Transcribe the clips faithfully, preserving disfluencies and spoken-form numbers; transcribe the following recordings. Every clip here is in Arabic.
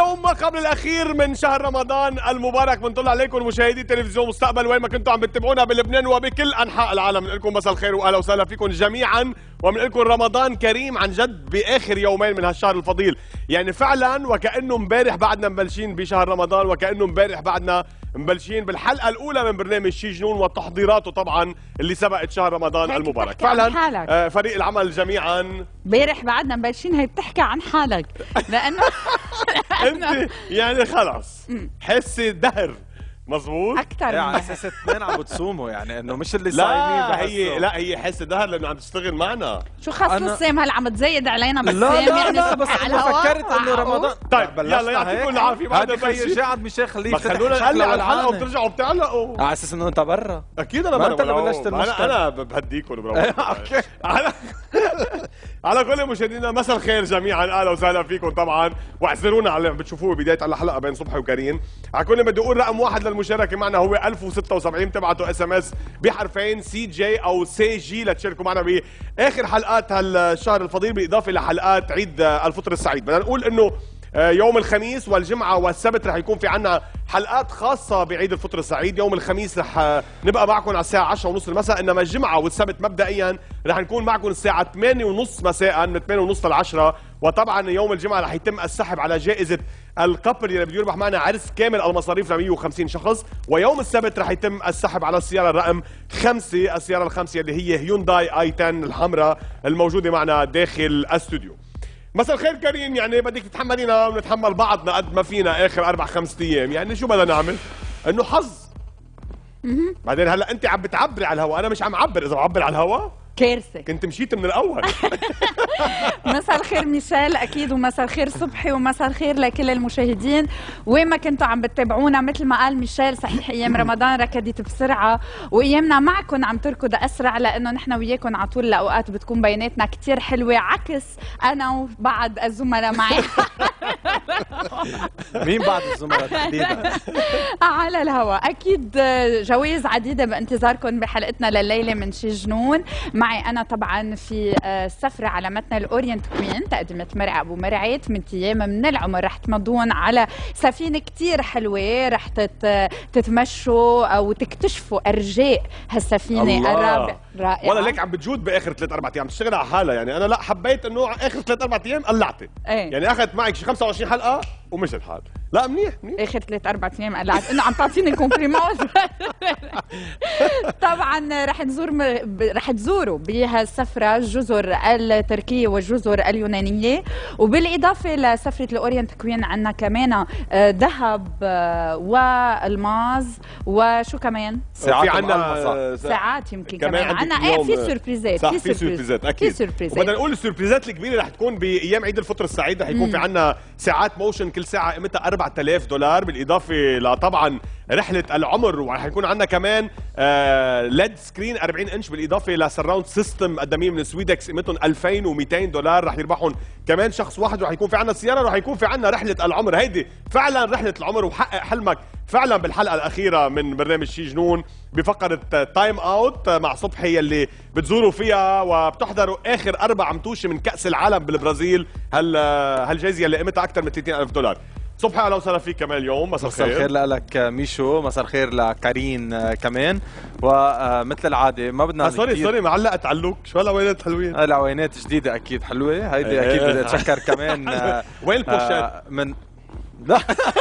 اليوم قبل الاخير من شهر رمضان المبارك، بنطلع عليكم مشاهدي تلفزيون مستقبل وين ما كنتوا عم بتتابعونا بلبنان وبكل انحاء العالم. بنقول لكم مساء الخير واهلا وسهلا فيكم جميعا، وبنقول لكم رمضان كريم عن جد باخر يومين من هالشهر الفضيل. يعني فعلا وكانه امبارح بعدنا مبلشين بشهر رمضان، وكانه امبارح بعدنا مبلشين بالحلقه الاولى من برنامج شي جنون وتحضيراته طبعا اللي سبقت شهر رمضان المبارك. فعلا آه فريق العمل جميعا امبارح بعدنا مبلشين. هي بتحكي عن حالك لانه انت يعني خلص حسي دهر مزبوط اكثر يعني من على اساس اثنين عم بتصوموا، يعني انه مش اللي لا صايمين هي لا هي حس دهر لانه عم تشتغل معنا. شو خص أنا... الصيام هلا عم تزيد علينا بالصيام؟ لا لا يعني لا بس على انا فكرت انه رمضان. طيب يلا يعطيكم العافيه. بعد ما رجعت مشان خليه خلونا نقلع على الحلقه وبترجعوا بتعلقوا على اساس انه انت برا. اكيد انا ما انت اللي بلشت المشكله. انا انا بهديكم بروح اوكي. على على كل مشاهدينا مساء الخير جميعا، اهلا وسهلا فيكم طبعا، واعذرونا على اللي بتشوفوه بدايه الحلقه بين صبحي وكريم. على كل بدي اقول رقم واحد للمشاركه معنا هو ألف وستة وسبعين، تبعتوا اس ام اس بحرفين سي جي او سي جي لتشاركوا معنا باخر حلقات هالشهر الفضيل، بالاضافه لحلقات عيد الفطر السعيد. بدنا نقول انه يوم الخميس والجمعة والسبت رح يكون في عنا حلقات خاصة بعيد الفطر السعيد. يوم الخميس رح نبقى معكم على الساعة عشرة ونص المساء، إنما الجمعة والسبت مبدئيا رح نكون معكم الساعة ثمانية ونص مساء، من ثمانية ونص للعشرة. وطبعا يوم الجمعة رح يتم السحب على جائزة القبر اللي بده يربح معنا عرس كامل المصاريف ل مئة وخمسين شخص. ويوم السبت رح يتم السحب على السيارة الرقم خمسة، السيارة الخامسة اللي هي هيونداي اي عشرة الحمراء الموجودة معنا داخل الاستوديو. مساء الخير كريم. يعني بدك تتحملينا ونتحمل بعضنا قد ما فينا اخر اربع خمس ايام، يعني شو بدنا نعمل؟ انه حظ. بعدين هلا انت عم بتعبري على الهواء، انا مش عم اعبر. اذا بعبر على الهواء كارثه. كنت مشيت من الاول. مساء الخير ميشيل اكيد، ومساء الخير صبحي، ومساء الخير لكل المشاهدين وين ما كنتوا عم بتتابعونا. مثل ما قال ميشيل صحيح ايام رمضان ركضت بسرعه، وايامنا معكم عم تركض اسرع، لانه نحن وياكم على طول الاوقات بتكون بياناتنا كثير حلوه، عكس انا وبعض الزملاء معي. مين بعض الزملاء تحديدا؟ على الهواء اكيد جوائز عديده بانتظاركم بحلقتنا لليله من شي جنون. معي أنا طبعا في السفرة على متن الأورينت كوين، تقدمة مرعى أبو مرعي. ثمان أيام من العمر رح تمضون على سفينة كتير حلوة، رح تتمشوا أو تكتشفوا أرجاء هالسفينة الرائعة. ولا ليك عم بتجود بآخر ثلاث أربع أيام تشتغل على حالها. يعني أنا لا حبيت إنه آخر ثلاث أربع أيام قلعتي. ايه؟ يعني أخذت معك شي خمسة وعشرين حلقة ومشت الحال. لا منيح منيح. اخر ثلاث اربع ايام قلعت انه عم تعطيني كومبليمون. طبعا رح نزور م... رح تزوروا بهالسفره الجزر التركيه والجزر اليونانيه، وبالاضافه لسفره الاورينت كوين عندنا كمان ذهب والماز وشو كمان؟ ساعات. عندنا ساعات يمكن كمان عندنا. ايه في سوربريزات. في سوربريزات اكيد. في سوربريزات. وبدنا نقول السوربريزات الكبيره رح تكون بايام عيد الفطر السعيد. رح يكون في عندنا ساعات موشن كل ساعه قيمتها أربعة آلاف دولار، بالاضافه لطبعا رحله العمر. ورح يكون عندنا كمان آه ليد سكرين أربعين انش، بالاضافه لسراوند سيستم مقدمين من سويدكس قيمتهم ألفين ومئتين دولار، رح يربحهم كمان شخص واحد. ورح يكون في عندنا سياره، رح يكون في عندنا رحله العمر. هيدي فعلا رحله العمر، وحقق حلمك فعلا بالحلقه الاخيره من برنامج شي جنون بفقره تايم اوت مع صبحي اللي بتزوروا فيها وبتحضروا اخر اربع متوشه من كاس العالم بالبرازيل. هال هالجائزه اللي قيمتها اكثر من ثلاثين ألف دولار. صبحي اهلا وسهلا فيك كمان اليوم. مساء الخير. مساء الخير لك ميشو، مساء الخير لكارين كمان. ومثل العاده ما بدنا سوري كتير. سوري معلقت علوك. شو هالعوينات حلوين؟ العوينات جديده اكيد حلوه. هيدي اكيد بدي اتشكر كمان. وين البوشات؟ من لا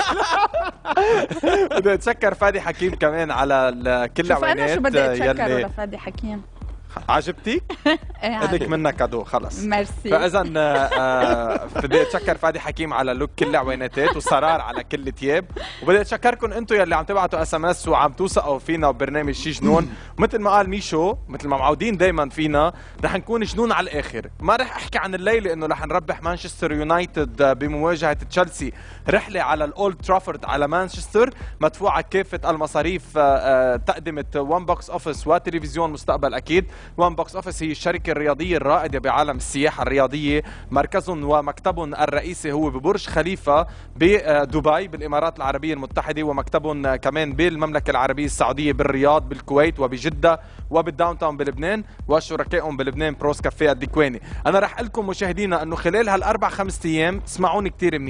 بدي اتشكر فادي حكيم كمان على كل العوينات. شوف انا شو بدي اتشكر ولا فادي حكيم. عجبتيك؟ بدك منك كادو خلص. ميرسي. فاذا بدي اتشكر فادي حكيم على لوك كل العويناتات، وسرار على كل الثياب. وبدي اتشكركم انتم يلي عم تبعتوا اس ام اس وعم توثقوا فينا وبرنامج شي جنون. ومثل ما قال ميشو، مثل ما معودين دائما فينا، رح نكون جنون على الاخر. ما رح احكي عن الليله انه رح نربح مانشستر يونايتد بمواجهه تشيلسي، رحله على الاولد ترافورد على مانشستر مدفوعه كافه المصاريف تقدمه وان بوكس اوفيس وتلفزيون مستقبل. اكيد وان بوكس اوفيس هي الشركه الرياضيه الرائده بعالم السياحه الرياضيه، مركزهم ومكتبهم الرئيسي هو ببرج خليفه بدبي بالامارات العربيه المتحده، ومكتبهم كمان بالمملكه العربيه السعوديه بالرياض بالكويت وبجده وبالداون تاون بلبنان، وشركائهم بلبنان بروس كافيه الدكواني. انا رح اقول لكم مشاهدينا انه خلال هالاربع خمس ايام اسمعوني كثير منيح،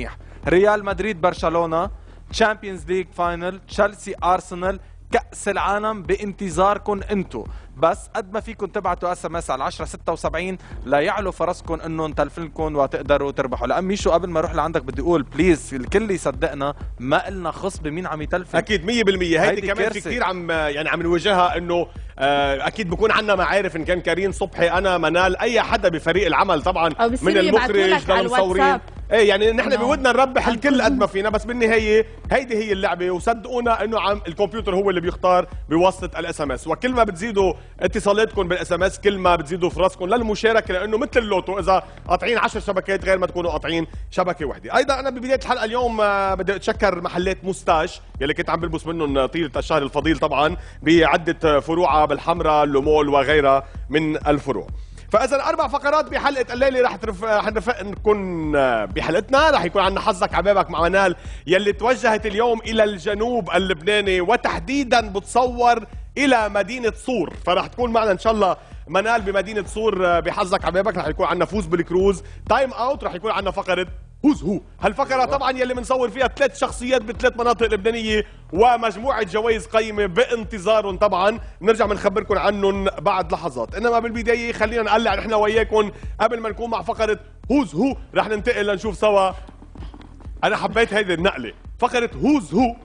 ريال مدريد برشلونه، تشامبيونز ليج فاينل، تشيلسي ارسنال، كأس العالم بانتظاركم انتو. بس قد ما فيكم تبعتوا اس ام اس على عشرة ستة وسبعين ليعلو فرصكم انه نتلف لكم وتقدروا تربحوا. لان ميشو قبل ما اروح لعندك بدي اقول بليز الكل يصدقنا ما قلنا خص بمين عم يتلف. اكيد مية بالمية هيدي كمان في كثير عم يعني عم نواجهها انه آه اكيد بكون عندنا معارف ان كان كريم صبحي انا منال اي حدا بفريق العمل طبعا من المخرج للمصورين ايه يعني نحن بودنا نربح الكل قد ما فينا. بس بالنهايه هيدي هي اللعبه وصدقونا انه عم الكمبيوتر هو اللي بيختار بواسطه الاس ام اس. وكل ما بتزيدوا اتصالاتكم بالاس ام اس كل ما بتزيدوا فرصكم للمشاركه لانه مثل اللوتو اذا قاطعين عشر شبكات غير ما تكونوا قاطعين شبكه وحده. ايضا انا ببدايه الحلقه اليوم بدي اتشكر محلات موستاش يلي كنت عم بلبس منهم طيله الشهر الفضيل طبعا بعده فروعها بالحمراء اللومول وغيرها من الفروع. فاذا اربع فقرات بحلقه الليله رح ترف... حنكون بحلقتنا. رح يكون عندنا حظك عبابك مع منال يلي توجهت اليوم الى الجنوب اللبناني وتحديدا بتصور الى مدينه صور. فرح تكون معنا ان شاء الله منال بمدينه صور بحظك عبابك. رح يكون عندنا فوز بالكروز. تايم اوت رح يكون عندنا فقره هوز هو. هالفقره طبعا يلي بنصور فيها ثلاث شخصيات بثلاث مناطق لبنانيه ومجموعه جوائز قيمه بانتظارهم. طبعا بنرجع بنخبركم عنهم بعد لحظات. انما بالبدايه خلينا نقلع نحن وياكم قبل ما نكون مع فقره هوز هو. رح ننتقل لنشوف سوا. انا حبيت هيدي النقله فقره هوز هو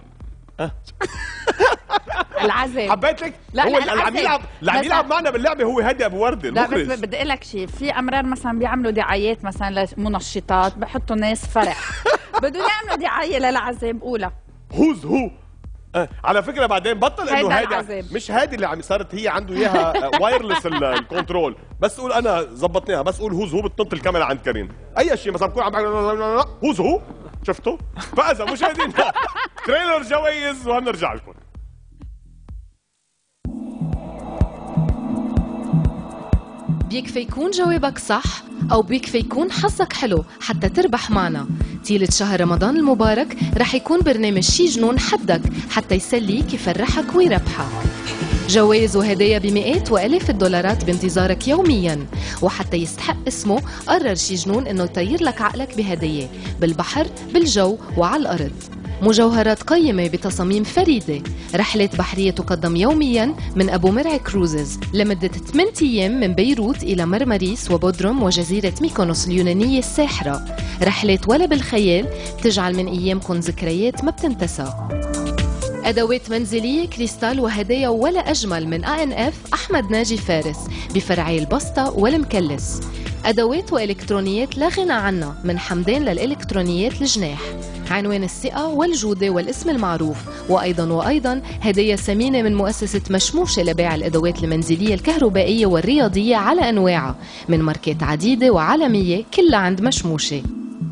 العزم حبيت لك. لا هو لا اللي عم يلعب اللي عم يلعب معنا باللعبه هو هدي ابو ورده المخرج. لا بس بدي اقول لك شيء. في امرار مثلا بيعملوا دعايات مثلا لمنشطات بحطوا ناس فرح بدهم يعملوا دعايه للعزم قولها هوز هو. أه. على فكره بعدين بطل انه هيدا العزم. مش هادي اللي عم صارت هي عنده اياها وايرلس الكنترول. بس قول انا زبطناها بس قول هوز هو بتنط الكاميرا عند كريم اي شيء مثلا بكون عم هوز هو شفتوا. فاذا مشاهدينا تريلر جوائز وهنرجع لكم. بيكفي يكون جوابك صح أو بيكفي يكون حظك حلو حتى تربح معنا. طيلة شهر رمضان المبارك رح يكون برنامج شي جنون حدك حتى يسليك يفرحك ويربحك. جوائز وهدايا بمئات وآلاف الدولارات بانتظارك يومياً. وحتى يستحق اسمه قرر شي جنون إنه يطير لك عقلك بهدايا بالبحر بالجو وعلى الأرض. مجوهرات قيمة بتصاميم فريدة. رحلات بحرية تقدم يومياً من أبو مرعي كروزز لمدة ثمانية أيام من بيروت إلى مرمريس وبودروم وجزيرة ميكونوس اليونانية الساحرة. رحلات ولا بالخيال تجعل من أيامكم ذكريات ما بتنتسى. أدوات منزلية كريستال وهدايا ولا أجمل من آ إن إف أحمد ناجي فارس بفرعي البسطة والمكلس. أدوات وإلكترونيات لا غنى عنها من حمدان للإلكترونيات الجناح. عنوان الثقة والجودة والاسم المعروف. وأيضا وأيضا هدايا ثمينة من مؤسسة مشموشة لبيع الأدوات المنزلية الكهربائية والرياضية على أنواعها من ماركات عديدة وعالمية كلها عند مشموشة.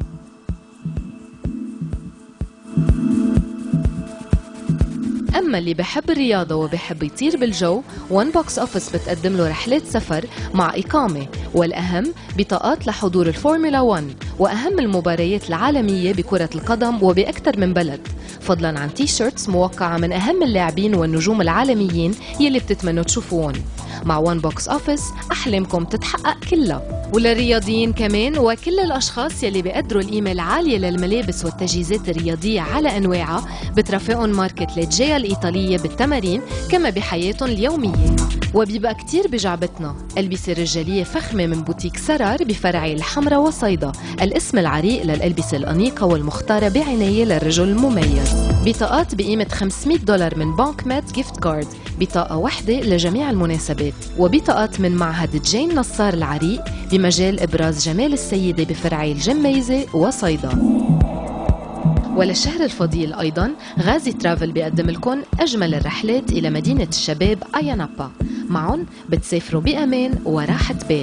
أما اللي بحب الرياضة وبحب يطير بالجو وان بوكس أوفيس بتقدم له رحلات سفر مع إقامة والأهم بطاقات لحضور الفورمولا واحد وأهم المباريات العالمية بكرة القدم وبأكثر من بلد فضلا عن تي شيرتس موقعة من أهم اللاعبين والنجوم العالميين يلي بتتمنوا تشوفوهم. مع وان بوكس أوفيس أحلامكم تتحقق كلها. وللرياضيين كمان وكل الأشخاص يلي بيقدروا القيمة العالية للملابس والتجهيزات الرياضية على أنواعها بترافقهم ماركة ليجيا الإيطالية بالتمارين كما بحياتهم اليومية. وبيبقى كتير بجعبتنا ألبسة رجالية فخمة من بوتيك سرار بفرعي الحمراء وصيدا الاسم العريق للألبسة الأنيقة والمختارة بعناية للرجل المميز. بطاقات بقيمة خمسمئة دولار من بانك مات جيفت كارد بطاقة واحدة لجميع المناسبات. وبطاقات من معهد جين نصار العريق بمجال إبراز جمال السيدة بفرعي الجميزة وصيدا. وللشهر الفضيل أيضاً غازي ترافل بيقدم لكم أجمل الرحلات إلى مدينة الشباب أيانابا. معهم بتسافروا بأمان وراحة بال.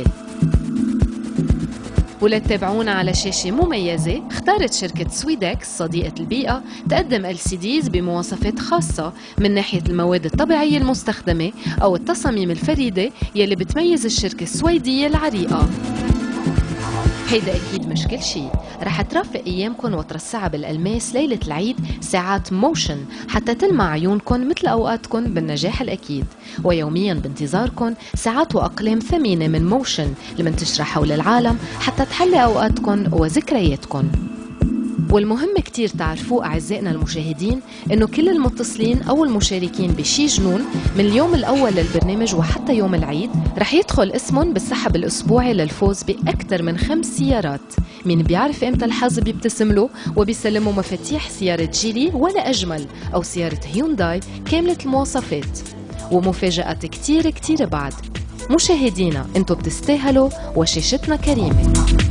ولتتابعونا على شاشة مميزة اختارت شركة سويدكس صديقة البيئة تقدم إل سي ديز بمواصفات خاصة من ناحية المواد الطبيعية المستخدمة أو التصاميم الفريدة يلي بتميز الشركة السويدية العريقة. هيدا أكيد مش كل شي، رح ترافق أيامكن وترصعها بالألماس ليلة العيد ساعات موشن حتى تلمع عيونكن مثل أوقاتكن بالنجاح الأكيد. ويومياً بانتظاركن ساعات وأقلام ثمينة من موشن المنتشرة حول العالم حتى تحلي أوقاتكن وذكرياتكن. والمهم كتير تعرفوه أعزائنا المشاهدين إنه كل المتصلين أو المشاركين بشي جنون من اليوم الأول للبرنامج وحتى يوم العيد رح يدخل اسمهم بالسحب الأسبوعي للفوز بأكثر من خمس سيارات. مين بيعرف إمتى الحظ بيبتسم له وبيسلموا مفاتيح سيارة جيلي ولا أجمل أو سيارة هيونداي كاملة المواصفات ومفاجآت كتير كتير بعد. مشاهدينا انتو بتستاهلوا وشاشتنا كريمة.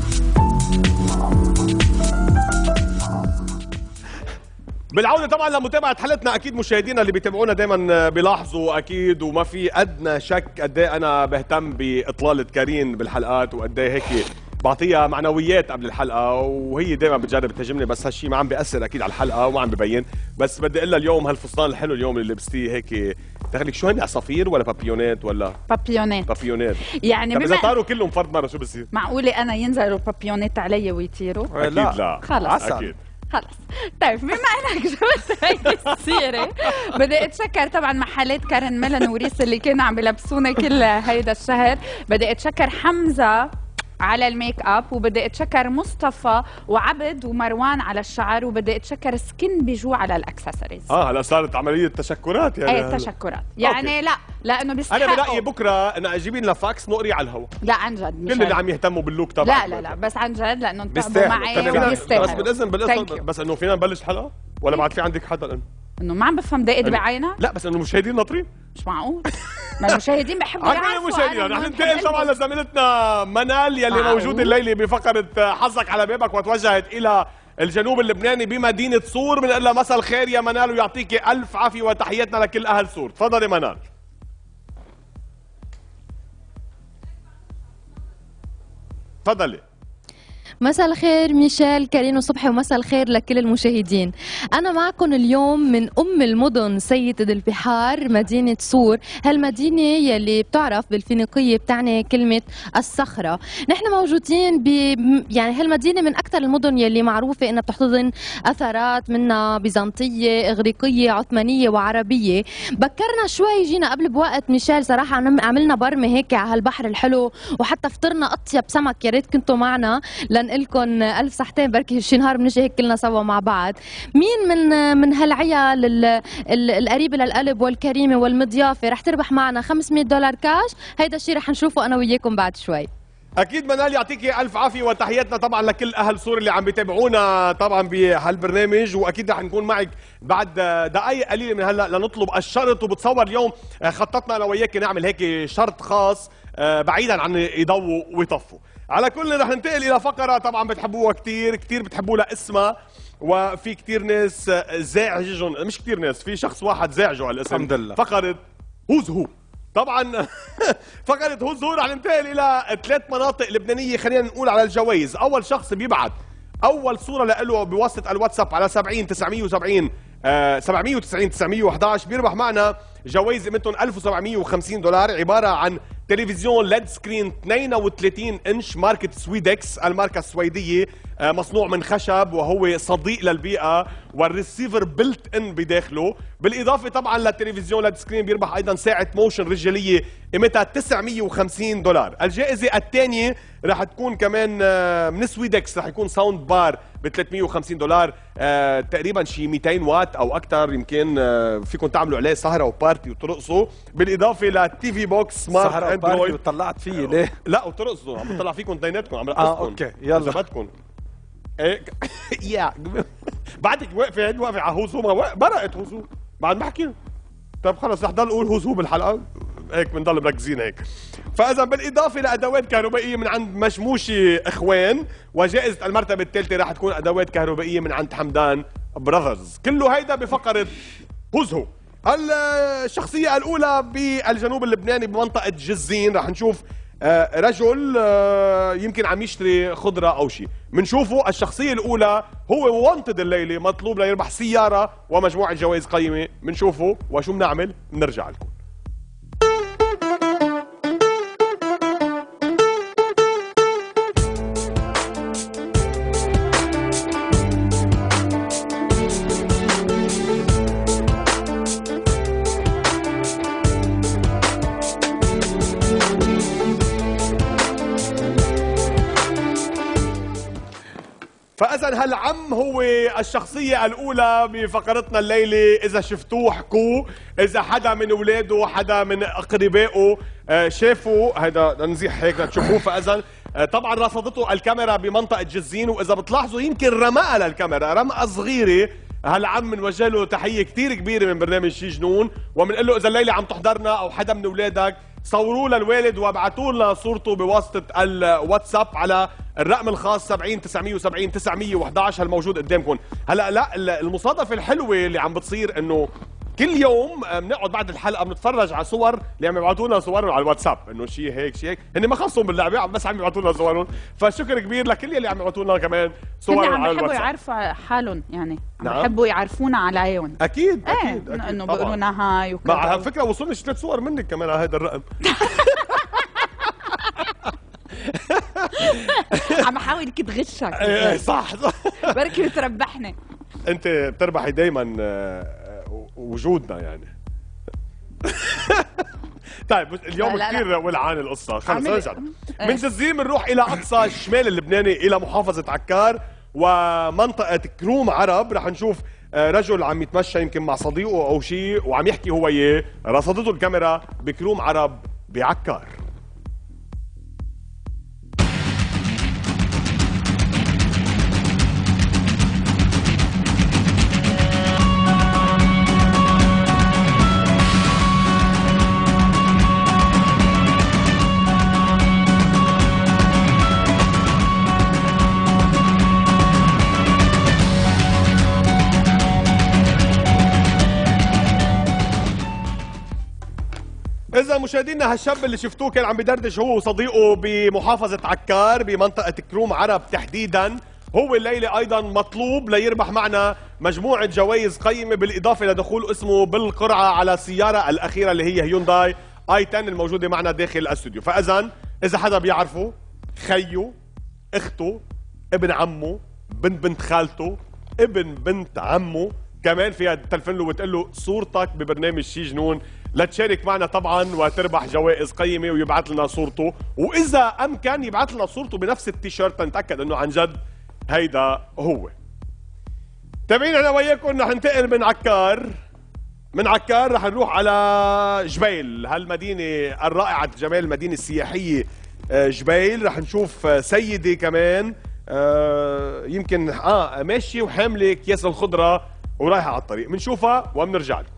بالعودة طبعا لمتابعة حلقتنا، اكيد مشاهدينا اللي بيتابعونا دايما بيلاحظوا اكيد وما في ادنى شك قد ايه انا بهتم باطلالة كارين بالحلقات وقد ايه هيك بعطيها معنويات قبل الحلقة، وهي دايما بتجرب تهاجمني بس هالشيء ما عم بيأثر اكيد على الحلقة وما عم ببين. بس بدي اقول لها اليوم هالفستان الحلو اليوم اللي لبستيه هيك دخلك شو هن عصافير ولا بابيونات ولا بابيونات بابيونات يعني طب اذا بما طاروا كلهم فرد مرة شو بصير؟ معقولة انا ينزلوا بابيونات علي ويطيروا؟ اكيد لا, لا. خلص اكيد خلص. طيب بما انك جبت هيدي السيره بدي اتشكر طبعا محلات كارن ميلان وريس اللي كانوا عم يلبسونا كل هيدا الشهر. بدي اتشكر حمزه على الميك اب، وبدي اتشكر مصطفى وعبد ومروان على الشعر، وبدي اتشكر سكن بيجو على الاكسسوارز. اه هلا صارت عمليه تشكرات يعني. ايه تشكرات يعني. أوكي. لا لانه بيستحقوا. انا برايي بكره انا اجيبين لنا فاكس نقري على الهواء. لا عن جد كل اللي عم يهتموا باللوك تبعك. لا لا لا بس عن جد لانه انتبهوا معي وبيستاهلوا. بس بالاذن بالاذن بس انه فينا نبلش الحلقه ولا بعد في عندك حدا؟ انه ما عم بفهم دقت بعينها. لا بس انه المشاهدين ناطرين. مش معقول. ما المشاهدين بحبوا يعرفوا. المشاهدين رح ننتقل طبعا لزميلتنا منال يلي موجوده الليله بفقره حظك على بابك، وتوجهت الى الجنوب اللبناني بمدينه صور. بنقول لها مساء الخير يا منال ويعطيكي الف عافيه وتحياتنا لكل اهل صور. تفضلي منال. تفضلي. مساء الخير ميشيل كارين وصبحي، ومساء الخير لكل المشاهدين. أنا معكم اليوم من أم المدن سيدة البحار مدينة صور، هالمدينة يلي بتعرف بالفينيقية بتعني كلمة الصخرة. نحن موجودين ب يعني هالمدينة من أكثر المدن يلي معروفة إنها بتحتضن أثرات منها بيزنطية، إغريقية، عثمانية وعربية. بكرنا شوي جينا قبل بوقت ميشيل صراحة عملنا برمة هيك على هالبحر الحلو، وحتى فطرنا أطيب سمك. يا ريت كنتوا معنا لنقلكن ألف صحتين، بركي شي نهار بنجي هيك كلنا سوا مع بعض. مين من من هالعيال القريبة للقلب والكريمة والمضيافة رح تربح معنا خمسمية دولار كاش؟ هيدا الشيء رح نشوفه أنا وياكم بعد شوي. اكيد منال يعطيكي الف عافيه وتحياتنا طبعا لكل اهل صور اللي عم بيتابعونا طبعا بهالبرنامج، واكيد رح نكون معك بعد دقائق قليله من هلا لنطلب الشرط. وبتصور اليوم خططنا انا وياك نعمل هيك شرط خاص بعيدا عن يضووا ويطفوا. على كل رح ننتقل الى فقره طبعا بتحبوها كثير كثير بتحبوا لها اسمها، وفي كثير ناس زاعجهم، مش كثير ناس، في شخص واحد زاعجه على الاسم. الحمد لله. فقره هوز هو. طبعا فقره هوز هو رح ننتقل الى ثلاث مناطق لبنانيه. خلينا نقول على الجوائز. اول شخص بيبعت اول صوره له بواسطه الواتساب على سبعين تسعمية وسبعين سبعمية وتسعين تسعمية وإحدى عشر بيربح معنا جوائز قيمتهم ألف وسبعمية وخمسين دولار، عباره عن تلفزيون ليد سكرين اثنين وثلاثين انش ماركة سويدكس، الماركة السويدية، مصنوع من خشب وهو صديق للبيئة، والريسيفر بلت ان بداخله. بالاضافة طبعا للتلفزيون ليد سكرين بيربح ايضا ساعة موشن رجالية قيمتها تسعمية وخمسين دولار. الجائزة الثانية رح تكون كمان من سويدكس، رح يكون ساوند بار ب ثلاثمية وخمسين دولار، آه تقريبا شي مئتين واط او اكثر. يمكن آه فيكم تعملوا عليه سهره وبارتي وترقصوا. بالاضافه للتي في بوكس سمارت سهره اندرويد. وطلعت فيه ليه؟ لا وترقصوا، عم بطلع فيكم اثنيناتكم، عم رقصكم. اه اوكي يلا بدكم ايه يا بعدك واقفه عند واقفه على هوزو، ما برقت هوزو بعد ما حكينا. طيب خلص رح ضل اقول هوزو بالحلقه هيك بنضل مركزين هيك. فاذا بالاضافه لادوات كهربائيه من عند مشموشي اخوان، وجائزه المرتبه الثالثه راح تكون ادوات كهربائيه من عند حمدان براذرز. كله هيدا بفقره هوزو. الشخصيه الاولى بالجنوب اللبناني بمنطقه جزين، راح نشوف رجل يمكن عم يشتري خضره او شيء، بنشوفه. الشخصيه الاولى هو وانتد الليله، مطلوب ليربح سياره ومجموعه جوائز قيمه. بنشوفه وشو بنعمل بنرجع لكم. فاذا هالعم هو الشخصيه الاولى بفقرتنا الليله. اذا شفتوه حكوه، اذا حدا من اولاده حدا من اقربائه شافوا هذا نزيح هيك تشوفوه. فاذا طبعا رصدته الكاميرا بمنطقه جزين، واذا بتلاحظوا يمكن رمقها للكاميرا رمقه صغيره. هالعم بنوجه له تحيه كثير كبيره من برنامج شي جنون، وبنقول له اذا الليله عم تحضرنا او حدا من اولادك صوروا للوالد وابعثوا لنا صورته بواسطه الواتساب على الرقم الخاص سبعين تسعمية وسبعين تسعمية وإحدى عشر هالموجود قدامكم. هلا لا المصادفه الحلوه اللي عم بتصير انه كل يوم بنقعد بعد الحلقه بنتفرج على صور اللي عم يبعثوا لنا صورهم على الواتساب، انه شيء هيك شيء هيك، هن ما خصهم باللعبه بس عم يبعثوا لنا صورهم. فشكر كبير لكل اللي عم يبعثوا لنا كمان صور على الواتساب. عم بيحبوا يعرفوا حالهم، يعني عم نعم. بيحبوا يعرفونا عليهم. اكيد ايه اكيد, أكيد. انه بيقولوا لنا هاي وكذا. مع على فكره وصلني ثلاث صور منك كمان على هذا الرقم. عم احاول كده غشك. ايه صح صح. بركي بتربحني. انت بتربحي دايما وجودنا يعني. طيب اليوم كثير ولعان القصه. خلص نرجع من جزيم بنروح الى اقصى الشمال اللبناني الى محافظه عكار ومنطقه كروم عرب. رح نشوف رجل عم يتمشى يمكن مع صديقه او شيء وعم يحكي هو اياه. رصدته الكاميرا بكروم عرب بعكار. إذا مشاهدينا هالشاب اللي شفتوه كان عم بدردش هو وصديقه بمحافظة عكار بمنطقة كروم عرب تحديدا. هو الليلة أيضا مطلوب ليربح معنا مجموعة جوائز قيمة بالإضافة لدخول اسمه بالقرعة على السيارة الأخيرة اللي هي هيونداي آي عشرة الموجودة معنا داخل الاستوديو. فإذا إذا حدا بيعرفه، خيه، أخته، ابن عمه، بنت بنت خالته، ابن بنت عمه، كمان فيها تلفن له وتقول له صورتك ببرنامج شي جنون لتشارك معنا طبعا وتربح جوائز قيمه ويبعث لنا صورته. واذا امكن يبعث لنا صورته بنفس التيشيرت نتاكد انه عن جد هيدا هو. تابعين انا وياكم رح ننتقل من عكار. من عكار رح نروح على جبيل، هالمدينه الرائعه جمال المدينه السياحيه جبيل. رح نشوف سيده كمان يمكن اه ماشيه وحامله اكياس الخضره ورايحه على الطريق. بنشوفها وبنرجع لكم.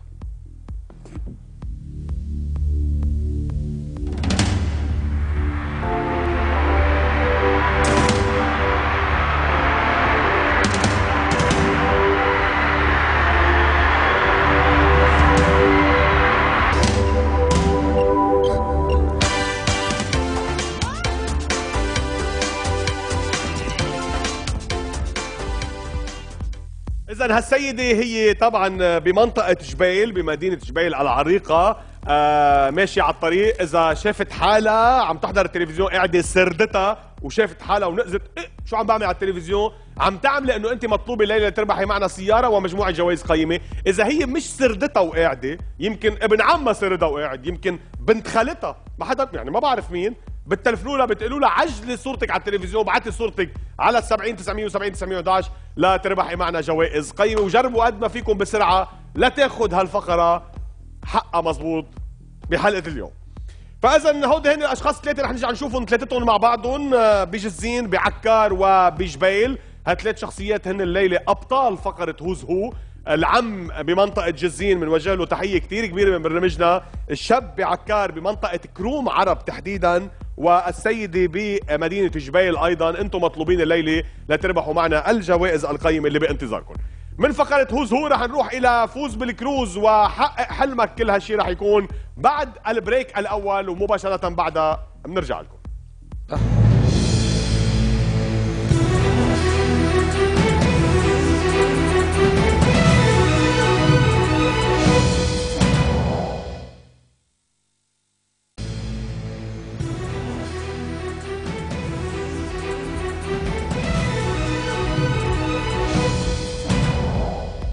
إذن هالسيدة هي طبعا بمنطقة جبيل بمدينة جبيل العريقة. آه ماشية على الطريق. إذا شافت حالها عم تحضر التلفزيون قاعدة سردتها وشافت حالها ونقزت إيه شو عم بعمل على التلفزيون، عم تعمل لأنه أنت مطلوبة الليلة تربحي معنا سيارة ومجموعة جوائز قيمة. إذا هي مش سردتها وقاعدة، يمكن ابن عمها سردها وقاعد، يمكن بنت خالتها، ما حدا يعني ما بعرف مين، بتلفنوا لها بتقولوا لها عجلي صورتك على التلفزيون، بعتي صورتك على سبعين تسعمية وسبعين تسعمية وإحدى عشر لا تربحي معنا جوائز قيمه. وجربوا قد ما فيكم بسرعه لتاخذ هالفقره حقها مزبوط بحلقه اليوم. فاذا هودي هن الاشخاص الثلاثه رح نرجع نشوفهم ثلاثتهم مع بعضهم بجزين بعكار وبجبيل. هالثلاث شخصيات هن الليله ابطال فقره هوز هو. العم بمنطقة جزين بنوجه له تحية كثير كبيرة من برنامجنا، الشاب بعكار بمنطقة كروم عرب تحديدا، والسيدة بمدينة جبيل أيضا. أنتم مطلوبين الليلة لتربحوا معنا الجوائز القيمة اللي بانتظاركم. من فقرة هوز هو رح نروح إلى فوز بالكروز وحقق حلمك. كل هالشي رح يكون بعد البريك الأول ومباشرة بعدها بنرجع لكم.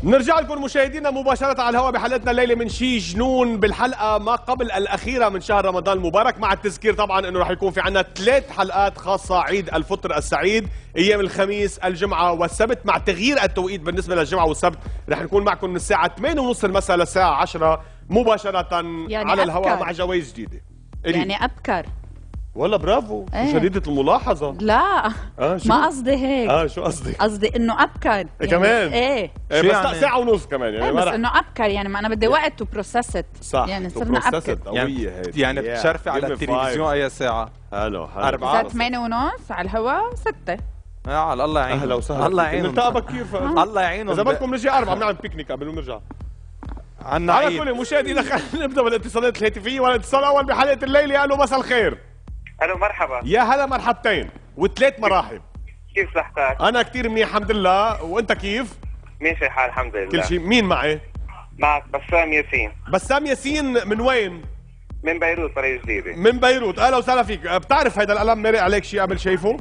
نرجع لكم مشاهدينا مباشرة على الهواء بحلقتنا الليلة من شي جنون، بالحلقة ما قبل الأخيرة من شهر رمضان المبارك، مع التذكير طبعا أنه رح يكون في عنا ثلاث حلقات خاصة عيد الفطر السعيد أيام الخميس الجمعة والسبت، مع تغيير التوقيت بالنسبة للجمعة والسبت. رح نكون معكم من الساعة ثمانية وثلاثين المساء للساعة عشرة مباشرة يعني على الهواء أبكر. مع جوائز جديدة. يعني أبكر. والله برافو، ايه. شديدة الملاحظة. لا آه شو؟ ما قصدي هيك. اه شو قصدي؟ قصدي انه ابكر يعني. كمان؟ ايه إيه شو بس يعني؟ ساعة ونص كمان يعني ايه ما بس رح- انه ابكر يعني ما انا بدي وقت تو بروسست. صح يعني صرنا وبروسست ابكر. قوية يعني هيدي. يعني Yeah. بتشرفي على Give me التلفزيون five. اي ساعة؟ هلو هلو أربعة. إذا ثمانية ونص على الهواء ستة. يا على الله يعينهم. اهلا وسهلا الله فيكم. يعينهم. نلتقى بكير ف... الله يعينهم. اذا بدكم نجي أربعة بنعمل بيكنيك قبل ونرجع. عنا على عيد. كل مشاهدينا خلينا نبدا بالاتصالات الهاتفيه، والاتصال الاول بحلقه الليله. الو مساء الخير. الو مرحبا، يا هلا مرحبتين وثلاث مراحب. كيف صحتك؟ انا كثير منيح الحمد لله، وانت كيف؟ ماشي الحال الحمد لله. كل شيء. مين معي؟ معك بسام ياسين بسام ياسين. من وين؟ من بيروت طريق جديدة. من بيروت. اهلا وسهلا فيك. بتعرف هيدا القلم مرق عليك شيء قبل شايفه؟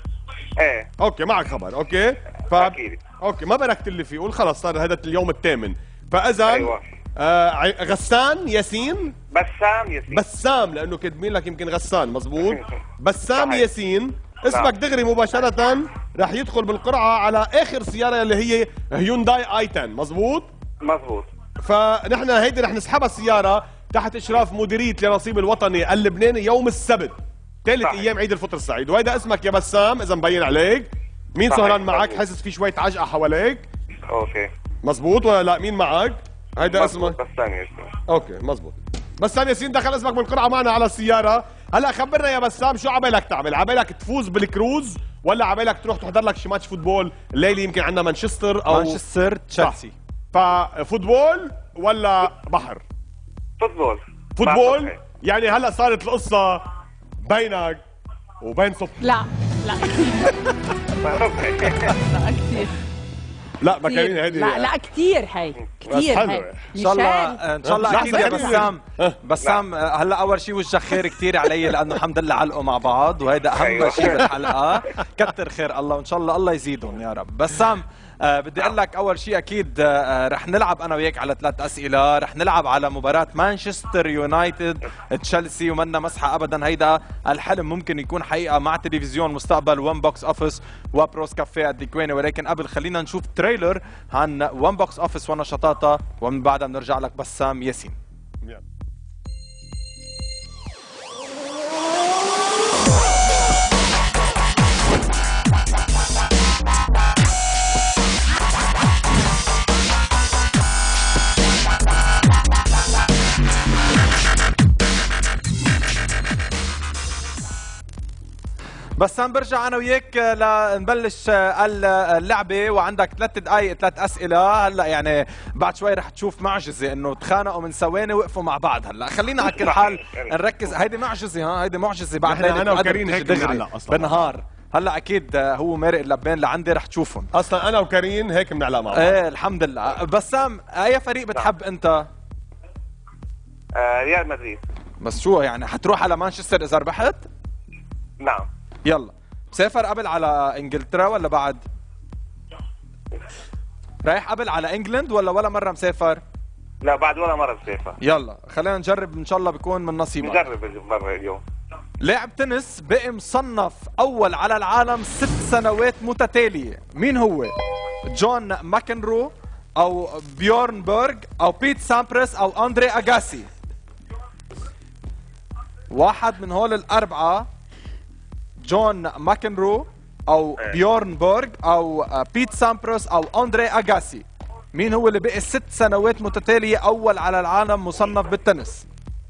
ايه اوكي معك خبر. اوكي ف... أكيد. اوكي ما بركت اللي فيه، قول خلص صار هذا اليوم الثامن. فاذا أيوة. آه ع- غسان ياسين. بسام ياسين. بسام لانه كاتبين لك يمكن غسان. مزبوط. بسام صحيح. ياسين اسمك نعم. دغري مباشرة رح يدخل بالقرعة على اخر سيارة اللي هي هيونداي اي عشرة. مزبوط. مزبوط. فنحن هيدي رح نسحبها السيارة تحت اشراف مديرية النصيب الوطني اللبناني يوم السبت ثالث صحيح. ايام عيد الفطر السعيد. وهيدا اسمك يا بسام اذا مبين عليك. مين صحيح. سهران معك؟ مزبوط. حاسس في شوية عجقة حواليك. اوكي مزبوط ولا لا؟ مين معك؟ هيدا مزبوط. اسمك. بسام ياسين. اوكي مزبوط. بسام ياسين دخل اسمك بالقرعه معنا على السياره. هلا خبرنا يا بسام شو عبالك تعمل؟ عبالك تفوز بالكروز ولا عبالك تروح تحضر لك شي ماتش فوتبول الليله؟ يمكن عندنا مانشستر او مانشستر تشيلسي. ففوتبول ولا بحر؟ فوتبول. فوتبول. بعرف. يعني هلا صارت القصه بينك وبين صبحي. لا لا اوكي. لا كثير. لا مكارين هيدي. لا لا كثير هي كثير حلوة. هي. ان شاء الله ميشيل. ان شاء الله اكيد يا لحظة. بسام. بسام هلا اول شيء وجهك خير كثير علي لانه الحمد لله علقوا مع بعض وهيدا اهم أيوة. شيء بالحلقه. كتر خير الله وان شاء الله الله يزيدهم يا رب. بسام آه بدي اقول لك اول شيء اكيد آه رح نلعب انا وياك على ثلاث اسئله. رح نلعب على مباراه مانشستر يونايتد تشيلسي ومنا مسحه ابدا. هيدا الحلم ممكن يكون حقيقه مع تلفزيون مستقبل وان بوكس اوفيس وبروس كافيه الدكواني. ولكن قبل خلينا نشوف تريلر عن وان بوكس اوفيس ونشاطاتها ومن بعدها بنرجع لك بسام ياسين. يلا. بس عم برجع انا وياك لنبلش اللعبه وعندك ثلاث دقائق ثلاث اسئله. هلا يعني بعد شوي رح تشوف معجزه انه تخانقوا من ثواني وقفوا مع بعض. هلا خلينا على كل حال نركز. هيدي معجزه ها هيدي معجزه بعد نحن ليلة أنا القدر وكريم بتجي هيك دغري بنعلق أصلاً. بالنهار. هلا اكيد هو مارق اللبان اللي عندي رح تشوفهم. اصلا انا وكريم هيك بنعلق مع بعض. ايه الحمد لله. بسام اي فريق بتحب انت؟ آه ريال مدريد. بس شو يعني حتروح على مانشستر اذا ربحت؟ نعم. يلا مسافر قبل على انجلترا ولا بعد؟ رايح قبل على انجلند ولا ولا مره مسافر؟ لا بعد ولا مرة بسافر. يلا خلينا نجرب ان شاء الله بيكون من نصيبك. نجرب المرة اليوم. لاعب تنس بقي مصنف اول على العالم ست سنوات متتاليه. مين هو؟ جون ماكنرو او بيورن بيرغ او بيت سامبرس او اندري اغاسي. واحد من هول الاربعه، جون ماكنرو او بيورن بيرغ او بيت سامبرس او اندري اغاسي. مين هو اللي بقي ست سنوات متتاليه اول على العالم مصنف بالتنس؟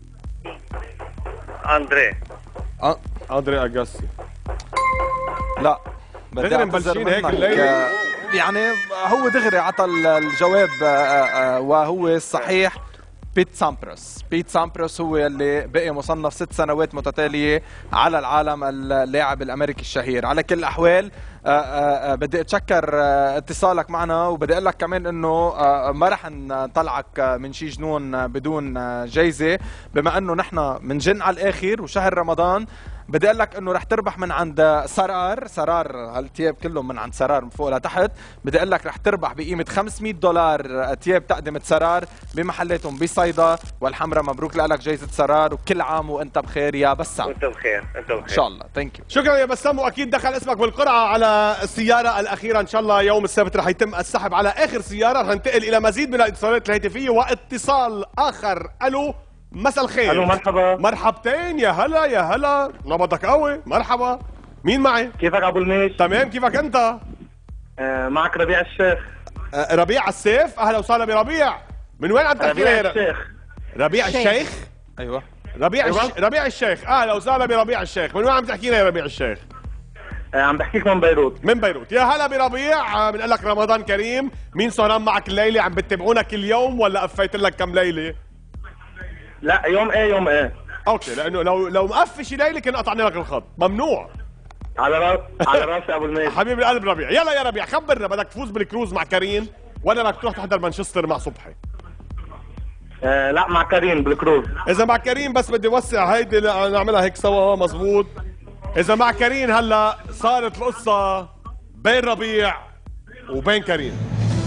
اندري. أه اندري اغاسي. لا بدي دغري أعتذر مبلشين هيك منك. الليلة؟ آه، يعني هو دغري عطى الجواب آه، آه، وهو الصحيح بيت سامبرس. بيت سامبرس هو اللي بقي مصنف ست سنوات متتالية على العالم اللاعب الأمريكي الشهير. على كل الأحوال آه، آه، بدي أتشكر آه، اتصالك معنا وبدي أقول لك كمان إنه آه، ما رح نطلعك من شي جنون بدون آه، جايزة بما إنه نحن منجن على الآخر وشهر رمضان بدي اقول لك انه رح تربح من عند سرار، سرار هالتياب كلهم من عند سرار من فوق لتحت. بدي اقول لك رح تربح بقيمه خمسمية دولار تياب تقدمه سرار بمحلاتهم بصيدا والحمراء. مبروك لك جائزه سرار، وكل عام وانت بخير يا بسام. وانت بخير، انت بخير ان شاء الله. ثانك يو. شكرا يا بسام، واكيد دخل اسمك بالقرعه على السياره الاخيره. ان شاء الله يوم السبت رح يتم السحب على اخر سياره. رح ننتقل الى مزيد من الاتصالات الهاتفيه واتصال اخر. الو، مساء الخير. الو، مرحبا. مرحبتين، يا هلا يا هلا، نبضك قوي. مرحبا، مين معي؟ كيفك ابو الميش؟ تمام، كيفك انت؟ آه معك ربيع الشيخ. آه ربيع السيف، اهلا وسهلا بربيع. من وين عم تحكي ربيع لي؟ الشيخ. ربيع الشيخ. ايوه ربيع أيوة. الش... ربيع الشيخ، اهلا وسهلا بربيع الشيخ. من وين عم تحكي لي يا ربيع الشيخ؟ آه عم بحكيك من بيروت. من بيروت. يا هلا بربيع، بنقول لك رمضان كريم. مين سهران معك الليله؟ عم بتتابعونا كل يوم ولا قفيت لك كم ليله؟ لا يوم ايه يوم ايه. اوكي، لانه لو لو مقفش ليله كنا قطعنا لك الخط، ممنوع. على راس على راسي ابو الميش. حبيب القلب ربيع. يلا يا ربيع، خبرنا، بدك تفوز بالكروز مع كريم ولا بدك تروح تحضر مانشستر مع صبحي؟ آه لا مع كريم بالكروز. اذا مع كريم بس بدي وسع هيدي نعملها هيك سوا، مزبوط. اذا مع كريم هلا صارت القصه بين ربيع وبين كريم.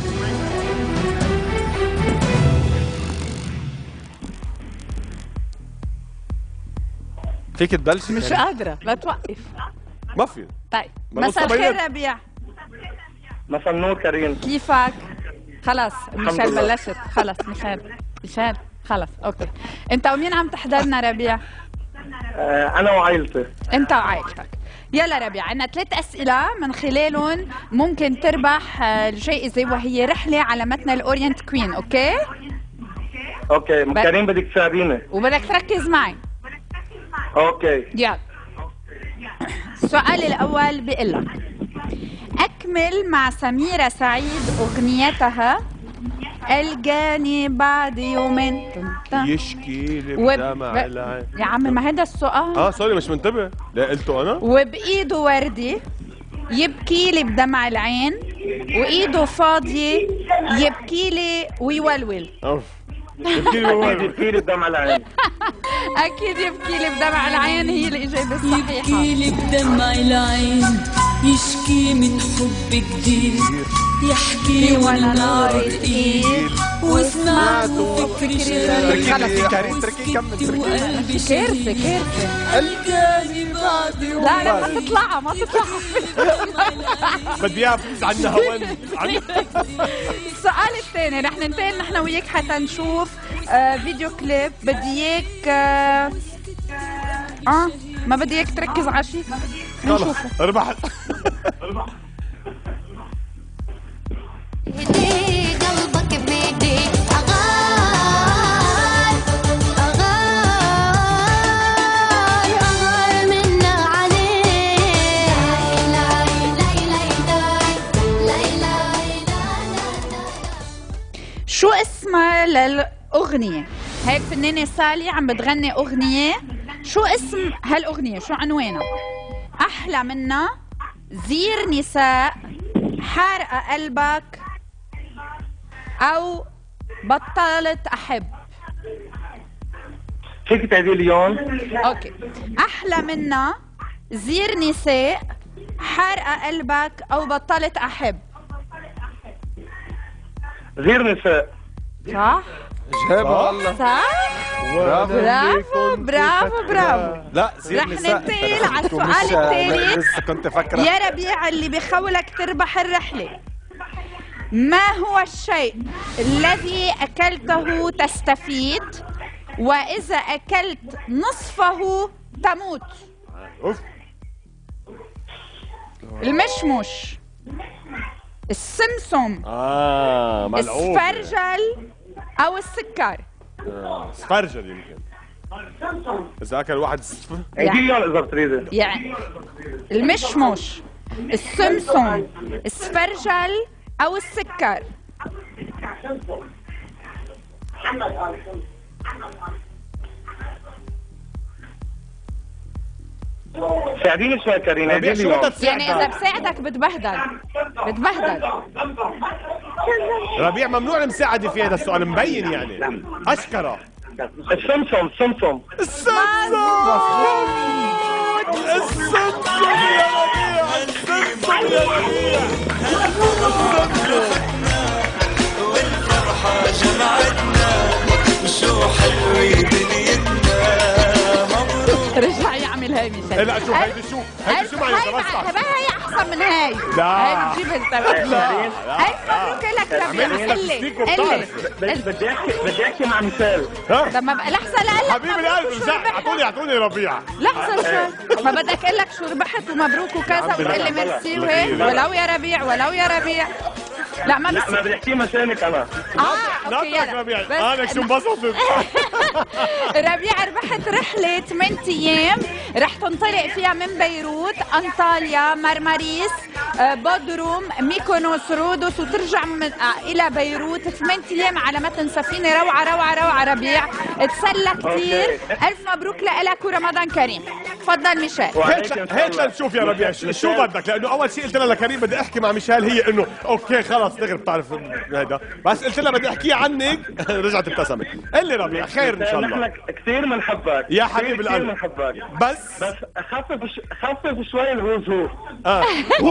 فيك تبلشي؟ مش قادرة، لا توقف. ما في. طيب، ما مساء نص بيت. الخير ربيع، مساء النور كريم. كيفك؟ خلاص ميشيل لله. بلشت، خلص ميشيل ميشيل خلص اوكي. انت ومين عم تحضرنا ربيع؟ آه انا وعائلتي. انت وعائلتك. يلا ربيع، عندنا ثلاث اسئله من خلالهم ممكن تربح آه، الجائزه، وهي رحله على متن الاورينت كوين. اوكي؟ اوكي ب- كريم بدك تساعديني. وبدك تركز معي. اوكي. يلا. السؤال الاول بيقول لك: اكمل مع سميرة سعيد اغنيتها الجاني بعد يومين. يشكي لي وب- بدمع ب- العين. يا عمي ما هذا السؤال. اه سوري مش منتبه. لا قلته انا. وبايده وردي يبكي لي بدمع العين، وايده فاضيه يبكي لي ويولول. اوف، يبكي لي وين؟ يبكي لي بدمع العين. اكيد يبكي لي بدمع العين هي الاجابه الصحيحه. يبكي لي بدمع العين، يشكي من حب جديد، يحكي والنار تقيل، وسمعت وفكري شايل. تركي كريم، تركي كمل تركي. وقلبي كارثه كارثه. الجاني بعد يوم. لا لا ما تطلعها ما تطلعها. بدي اياها تفوز عنا هون. السؤال الثاني رح ننتقل نحن وياك حتى نشوف آه فيديو كليب. بدي اياك آه, اه ما بدي اياك تركز على شيء. نشوفه. ربحت. هدي قلبك بيدي أغار أغار أغار منا عليه. لا لا لا لا لا لا. شو اسمها للأغنية؟ هيك فنانة سالي عم بتغني أغنية، شو اسم هالأغنية؟ شو عنوانها؟ أحلى منا، زير نساء، حارقة قلبك، أو بطلت أحب. فيك تعيدي لي اليوم؟ أوكي. أحلى منا، زير نساء، حارقة قلبك، أو بطلت أحب. غير نساء. صح؟ جابها والله. صح؟ برافو برافو برافو. لا زير رح نساء. ننتقل على مش- السؤال الثالث. لسه كنت فكرة. يا ربيع اللي بخولك تربح الرحلة، ما هو الشيء الذي أكلته تستفيد، وإذا أكلت نصفه تموت؟ اوف. المشمش، السمسم، اه ملعوب. السفرجل، أو السكر. سفرجل يمكن. اذا اكل واحد سف... عيدي لي اياهم اذا بتريدي. يعني المشمش، السمسم، السفرجل، أو السكر. ساعديني شوي كريم، عيدي ربيع لي شو بدها اياهم. يعني إذا تساعدك؟ بساعدك بتبهدل بتبهدل. ربيع ممنوع المساعدة في هذا السؤال، مبين يعني. أشكره. السمسم السمسم. السمسم. السمسم يا ربيع، السمسم يا ربيع، والفرحة جمعتنا وشو حلوة دنيتنا. مبروك. رجعي اعمل هاي ميشيل. لا شو هيدي شو هيدي شو معي خمسطعش. تبع هي احسن من هاي. لا هاي بتجيب التبع. لا هاي مبروك لك ربيع. قلي قلي بدي احكي بدي احكي مع ميشيل. لما بقى لحظة لقلك حبيبي القلب، اعطوني اعطوني ربيع. لحظة شوي، ما بدك اقول لك شو ربحت ومبروك وكذا وتقول لي ميرسي وهيك. ولو يا ربيع ولو يا ربيع. لا ما لا ما بدي احكي مشانك انا. اه اوكي يلا. ربيع انا شو انبسطت. ربيع ربحت رحلة ثمانية ايام رح تنطلق فيها من بيروت، انطاليا، مرماريس، بودروم، ميكونوس، رودوس، وترجع من آه الى بيروت ثمانية ايام على متن سفينة. روعة روعة روعة ربيع، تسلى كثير. الف مبروك لك ورمضان كريم. تفضل ميشيل. هيك هيك لنشوف يا ربيع شو بدك، لانه اول شيء قلت لها لكريم بدي احكي مع ميشيل، هي انه اوكي خلص دغري بتعرف هيدا، بس قلت لها بدي احكي عنك رجعت ابتسمت. قل لي ربيع خير ان شاء الله. نحن كثير بنحبك يا حبيب كثير القلب بنحبك، بس بس خفف ش... خفف شوي الهوز هو. اه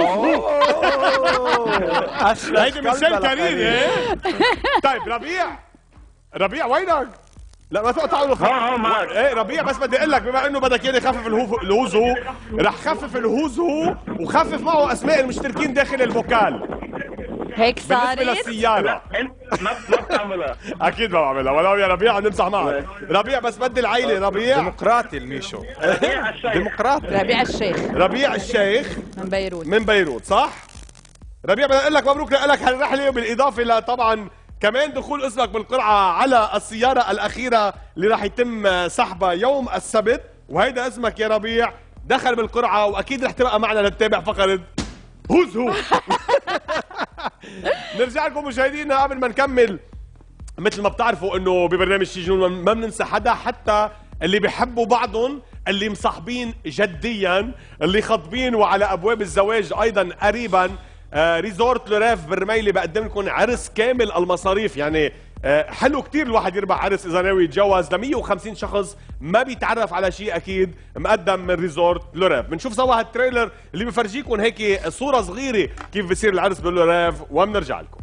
أشرف هيدي ميشيل قلبها كريم. لكريم. ايه طيب ربيع ربيع وينك؟ لا ما تقطع له. ها ها معك. ايه ربيع بس بدي اقول لك بما انه بدك اياني خفف الهو- الهوزو، رح خفف الهوزو وخفف معه اسماء المشتركين داخل الفوكال هيك بالنسبه صارت. للسياره. انت ما ما بتعملها. اكيد ما بعملها ولو يا ربيع عم نمزح معك. ربيع بس بدي العيله. ربيع ديمقراطي الميشو. ربيع الشيخ. ديمقراطي. ربيع الشيخ ربيع الشيخ من بيروت. من بيروت صح؟ ربيع بدي اقول لك مبروك لك هالرحله، بالاضافه لطبعا كمان دخول اسمك بالقرعه على السياره الاخيره اللي راح يتم سحبها يوم السبت، وهيدا اسمك يا ربيع دخل بالقرعه، واكيد رح تبقى معنا لتتابع فقره هوز هو. نرجع لكم مشاهدينا قبل ما نكمل. مثل ما بتعرفوا انه ببرنامج شي جنون ما بننسى حدا، حتى اللي بيحبوا بعضهم، اللي مصاحبين جديا، اللي خاطبين وعلى ابواب الزواج ايضا قريبا. آه ريزورت لوريف بالرميلي بقدم لكم عرس كامل المصاريف، يعني آه حلو كتير الواحد يربح عرس اذا ناوي يتجوز ل مية وخمسين شخص ما بيتعرف على شيء اكيد، مقدم من ريزورت لوريف. بنشوف سوا هالتريلر اللي بفرجيكم هيك صوره صغيره كيف بصير العرس باللوريف وبنرجع لكم.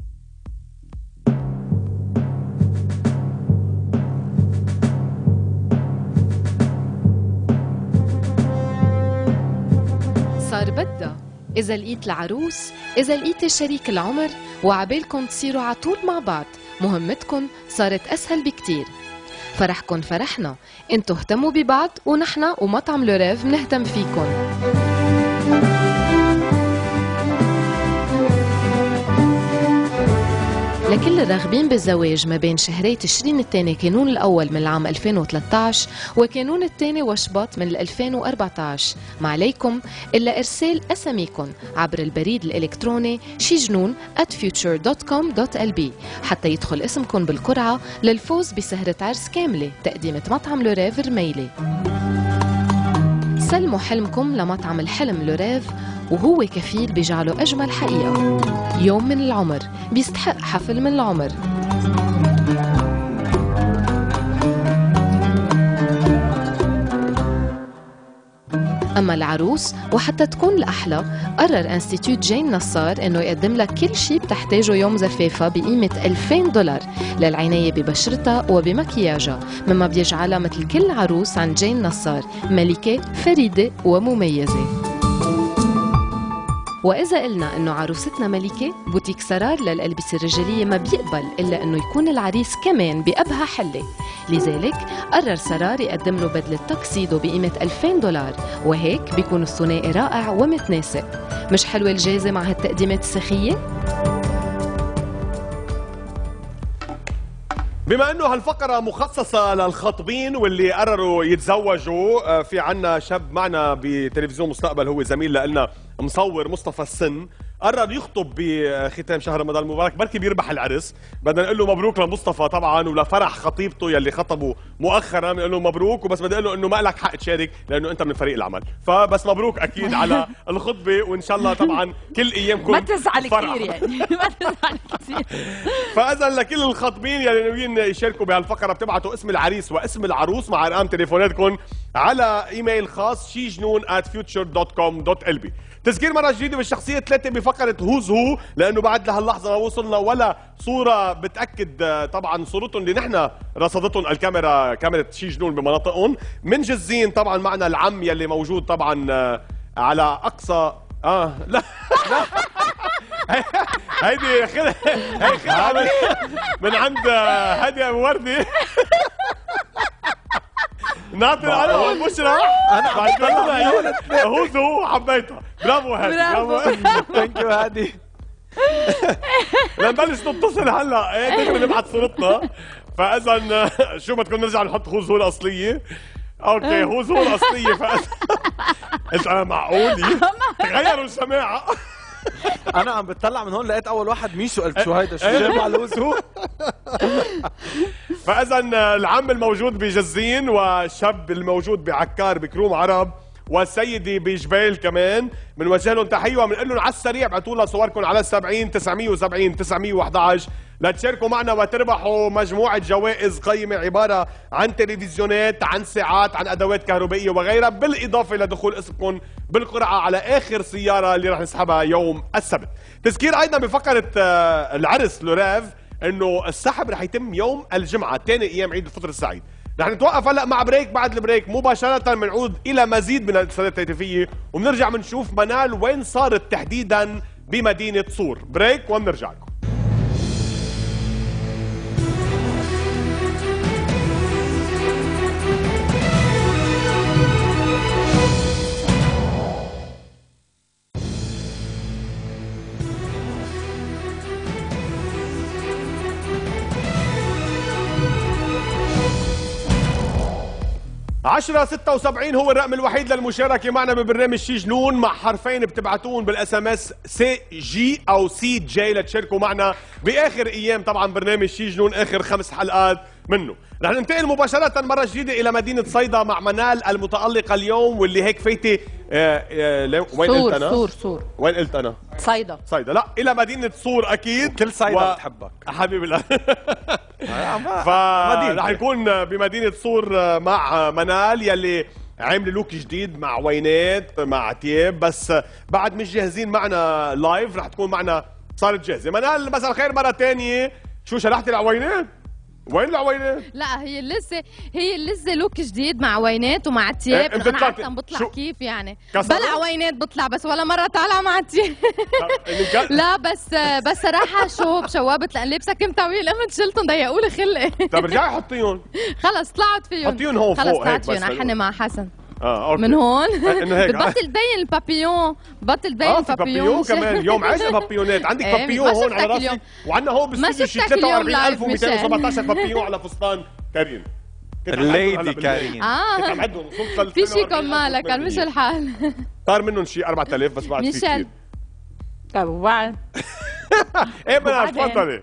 صار بدها إذا لقيت العروس، إذا لقيت شريك العمر وعبالكن تصيروا عطول مع بعض، مهمتكن صارت أسهل بكتير. فرحكن فرحنا، انتو اهتموا ببعض ونحنا ومطعم لوريف منهتم فيكن. لكل الراغبين بالزواج ما بين شهري تشرين الثاني كانون الأول من العام ألفين وثلاثة عشر وكانون الثاني وشباط من ألفين وأربعة عشر، ما عليكم إلا إرسال أساميكم عبر البريد الإلكتروني شيجنون at future dot com dot l b حتى يدخل اسمكم بالقرعة للفوز بسهرة عرس كاملة تقديمة مطعم لوريف رميلي. سلموا حلمكم لمطعم الحلم لوريف وهو كفيل بجعله أجمل حقيقة. يوم من العمر بيستحق حفل من العمر. أما العروس وحتى تكون الأحلى، قرر انستيتوت جين نصار إنه يقدم لك كل شيء بتحتاجه يوم زفافها بقيمة ألفين دولار للعناية ببشرتها وبمكياجها، مما بيجعلها مثل كل عروس عند جين نصار ملكة فريدة ومميزة. وإذا قلنا إنه عروستنا ملكة، بوتيك سرار للألبسة الرجالية ما بيقبل إلا إنه يكون العريس كمان بأبهى حلة، لذلك قرر سرار يقدم له بدلة توكسيدو بقيمة ألفين دولار، وهيك بيكون الثنائي رائع ومتناسق. مش حلوة الجائزة مع هالتقديمات السخية؟ بما انه هالفقره مخصصه للخاطبين واللي قرروا يتزوجوا، في عنا شاب معنا بتلفزيون مستقبل هو زميل لنا مصور مصطفى السن، قرر يخطب بختام شهر رمضان المبارك، بركي بيربح العرس. بدنا نقول له مبروك لمصطفى طبعا ولفرح خطيبته يلي خطبوا مؤخرا، بنقول له مبروك. وبس بدي اقول له انه ما لك حق تشارك لانه انت من فريق العمل، فبس مبروك اكيد على الخطبه، وان شاء الله طبعا كل ايامكم ما تزعل فرح. كثير يعني ما تزعل كثير. فاذا لكل الخاطبين يلي ناويين يشاركوا بهالفقره بتبعتوا اسم العريس واسم العروس مع ارقام تليفوناتكم على ايميل خاص شي جنون at future dot com dot l b. تذكير مرة جديدة بالشخصية ثلاثة بفقرة هوز هو، لأنه بعد لهاللحظة ما وصلنا ولا صورة بتأكد طبعا صورتهم اللي نحن رصدتهم الكاميرا، كاميرا شي جنون بمناطقهم. من جزين طبعا معنا العم يلي موجود طبعا على أقصى اه لا لا هيدي خل... هي خلعة من... من عند هادي أبو وردي. ناطر انا والبشرى انا بعد هوز هو حبيتها. برافو هادي، برافو ثانك يو هادي. لنبلش نتصل هلا ايه دغري نبعث صورتنا. فاذا شو بدكم نرجع نحط هوز هو الاصليه؟ اوكي هوز هو الاصليه. فاذا قلت انا معقول تغيروا الجماعه. انا عم بتطلع من هون لقيت اول واحد ميشو، قلت شو هيدا، شو جاب على الهوز هو. فاذا العم الموجود بجزين والشاب الموجود بعكار بكروم عرب والسيدة بجبيل كمان بنوجه لهم تحيه وبنقول لهم على السريع ابعتوا لنا صوركم على سبعين تسعمية وسبعين تسعمية وأحد عشر لتشاركوا معنا وتربحوا مجموعة جوائز قيمة عبارة عن تلفزيونات، عن ساعات، عن أدوات كهربائية وغيرها، بالإضافة لدخول اسمكم بالقرعة على آخر سيارة اللي رح نسحبها يوم السبت. تذكير أيضا بفقرة العرس لوراف إنه السحب رح يتم يوم الجمعة ثاني أيام عيد الفطر السعيد. رح نتوقف هلا مع بريك، بعد البريك مباشرة بنعود إلى مزيد من الاتصالات الهاتفية وبنرجع بنشوف منال وين صارت تحديدا بمدينة صور. بريك وبنرجع لكم. عشرة ستة وسبعين هو الرقم الوحيد للمشاركة معنا ببرنامج شي جنون، مع حرفين بتبعتون بالاس ام اس سي جي او سي جي لتشاركوا معنا باخر ايام طبعا برنامج شي جنون، اخر خمس حلقات منه. رح ننتقل مباشرة مرة جديدة الى مدينة صيدا مع منال المتألقة اليوم، واللي هيك فايتة آه آه وين قلت انا؟ صور صور وين قلت انا؟ صيدا صيدا لا الى مدينة صور اكيد. كل صيدا بتحبك حبيبي. لا فرح يكون بمدينة صور مع منال يلي عامل لوك جديد مع وينات مع تياب، بس بعد مش جاهزين معنا لايف، رح تكون معنا صارت جاهزة. منال مساء الخير مرة تانية. شو شرحتي العوينات؟ وين العوينات؟ لا هي لسه هي لسه لوك جديد مع عوينات ومع تياب. إيه انا عارفه عم بطلع شو؟ كيف يعني كسرت؟ بلا عوينات بطلع بس ولا مره طالعه مع تياب. لا بس بس صراحه شوب شوابت لان لابسه كم طويل، قمت شلتهم ضيقوا لي خلقي. طب رجعي حطيهم. خلص طلعت فيهم، حطيهم هون خلص فوق هيك طلعت فيهم. بس احنا مع حسن اه اوكي من هون. انه هيك بتبطل تبين البابيون، بتبطل تبين اه في بابيون البابيون كمان. يوم عايزة بابيونات عندك إيه، بابيون ما هون على شفتك راسي اليوم. وعندنا هون ما بالاستوديو شي شفتك اليوم ثلاثة وأربعين ألف ومئتين وسبعطعش بابيون على فستان كريم. الليدي كريم. كنت عم اه عدهم وصلت في شيكم مالك كان مش الحال. صار منهم شي أربعة آلاف بس بعد في ميشيل. كثير. طب وبعد ايه منال وبعدين؟ تفضلي.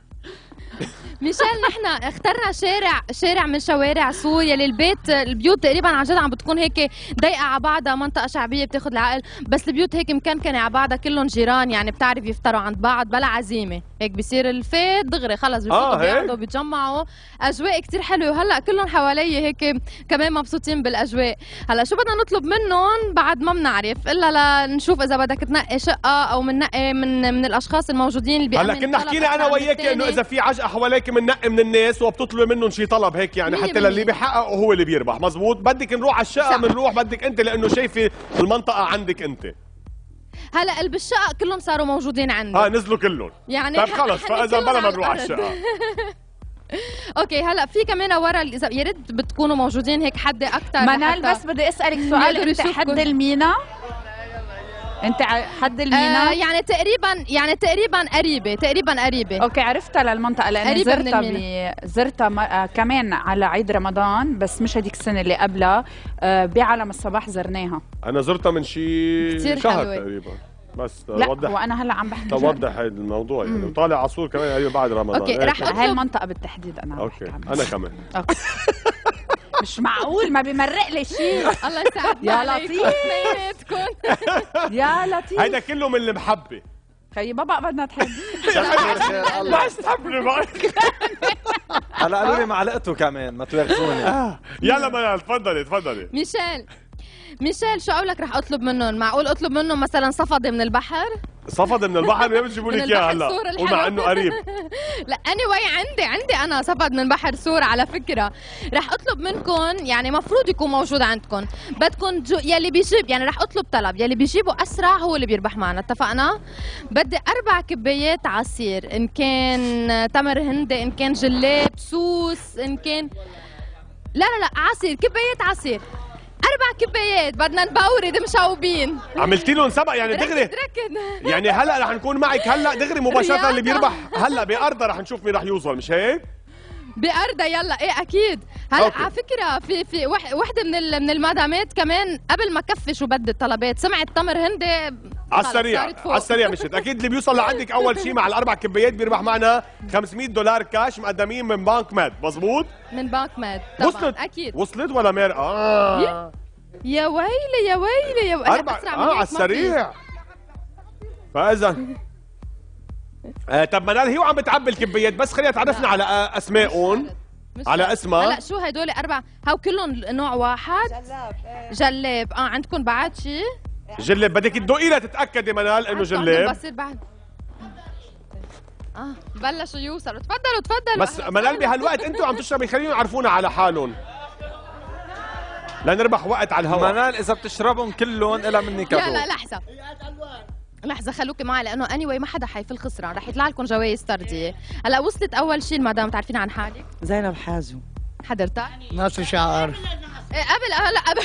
ميشيل نحن اخترنا شارع شارع من شوارع صور يلي البيت البيوت تقريبا عن جد عم بتكون هيك ضيقه على بعضها، منطقه شعبيه بتاخذ العقل، بس البيوت هيك مكنكنه على بعضها كلهم جيران، يعني بتعرف يفطروا عند بعض بلا عزيمه، هيك بصير الفيت دغري خلص بفوتوا آه، هيك؟ بيقعدوا بيتجمعوا، اجواء كثير حلوه، وهلا كلهم حوالي هيك كمان مبسوطين بالاجواء. هلا شو بدنا نطلب منهم بعد ما بنعرف الا لنشوف اذا بدك تنقي شقه او مننقي من من الاشخاص الموجودين اللي هلا بيأمن كنا طلب حكينا انا أكثر من وياك انه التاني. اذا في عجقه حواليك بننقي من الناس وبتطلبي منهم شي طلب هيك يعني مية حتى بالمية. للي بيحقق هو اللي بيربح. مزبوط. بدك نروح على الشقه صح. بنروح، بدك انت لانه شايفه المنطقه عندك انت. هلا قلب الشقق كلهم صاروا موجودين عندي. اه نزلوا كلهم. يعني طيب ح- خلص حني فاذا كلهم بلا ما على نروح على الأرض. الشقه. اوكي هلا في كمان ورا ال- اذا يا ريت بتكونوا موجودين هيك حد اكثر. منال بس بدي اسالك سؤال، يقدروا انت يشوفكن. حد المينا؟ انت ع- حد المينا؟ آه يعني تقريبا يعني تقريبا قريبه تقريبا قريبه. اوكي عرفتها للمنطقه لاني قريبة من زرتها المينا. ب... زرتها م... آه كمان على عيد رمضان، بس مش هديك السنه اللي قبلها، آه بعلم الصباح زرناها. انا زرتها من شي كتير شهر حلوة. تقريبا. بس لا وضح وانا هلا عم بحكي توضح هذا الموضوع يعني وطالع عصور كمان قريب بعد رمضان. اوكي إيه رح كمان. هاي المنطقه بالتحديد انا اوكي بحكي انا كمان. أوكي. مش معقول ما بمرق لي شيء. الله يسعدنا يا عليكم لطيف. اثنيناتكم. يا لطيف هيدا كله من المحبه. خيي بابا بدنا تحب ما استحملوا معك. هلا قالوا لي معلقته كمان ما تواخذوني. يلا منال تفضلي تفضلي. ميشيل ميشيل شو قولك رح اطلب منهم؟ معقول اطلب منهم مثلا صفدة من البحر؟ صفد من البحر وين بتجيبوا لك من اياها البحر هلا؟ السوري الحلو. ومع انه قريب. لا اني واي عندي عندي انا صفد من بحر سور على فكره. رح اطلب منكم يعني مفروض يكون موجود عندكم. بدكم جو يلي بيجيب يعني رح اطلب طلب يلي بيجيبه اسرع هو اللي بيربح معنا، اتفقنا؟ بدي اربع كبايات عصير، ان كان تمر هندي، ان كان جلاب، سوس، ان كان لا لا لا عصير، كبايات عصير اربع كبايات. بدنا نبورد مشوبين. عملتي لهم سبق يعني دغري؟ ركض ركض. يعني هلا رح نكون معك هلا دغري مباشره اللي رياضة. بيربح هلا بأرضها رح نشوف مين رح يوصل مش هيك؟ بأرضها يلا ايه اكيد. هلا أوكي. على فكره في في وح- وحده من ال- من المدامات كمان قبل ما كفي شو بدي الطلبات سمعت تمر هندي على خلص السريع صارت فوق. على السريع مشت اكيد اللي بيوصل لعندك اول شيء مع الاربع كبايات بيربح معنا خمسمية دولار كاش مقدمين من بنك ماد مزبوط؟ من بنك ماد طبعا وصلت اكيد. وصلت ولا مير اه يا ويلي يا ويلي يا ويلي اربع اه على السريع. فاذا آه طب منال هي وعم بتعبي الكبايات بس خليها تعرفنا على آه اسمائهم على اسمها. هلا شو هدول اربع هاو كلهم نوع واحد؟ جلاب جلاب اه عندكم بعد شيء؟ جلب بدك تدوقي لها تتاكدي منال انه عندكم جلاب. بصير بعد اه بلشوا يوصلوا. تفضلوا تفضلوا. بس منال بهالوقت انتم عم تشربي خليهم يعرفونا على حالهم لنربح وقت على الهواء. منال اذا بتشربهم كلهم إلها مني كادو. لا لا لحظة لحظة خلوكي معي لأنه اني واي ما حدا حيفل خسران رح يطلع لكم جوائز طردية. هلا وصلت أول شيء المدام تعرفين عن حالك؟ زينب حازم حضرتك؟ ناصر شعر. إيه قبل هلا قبل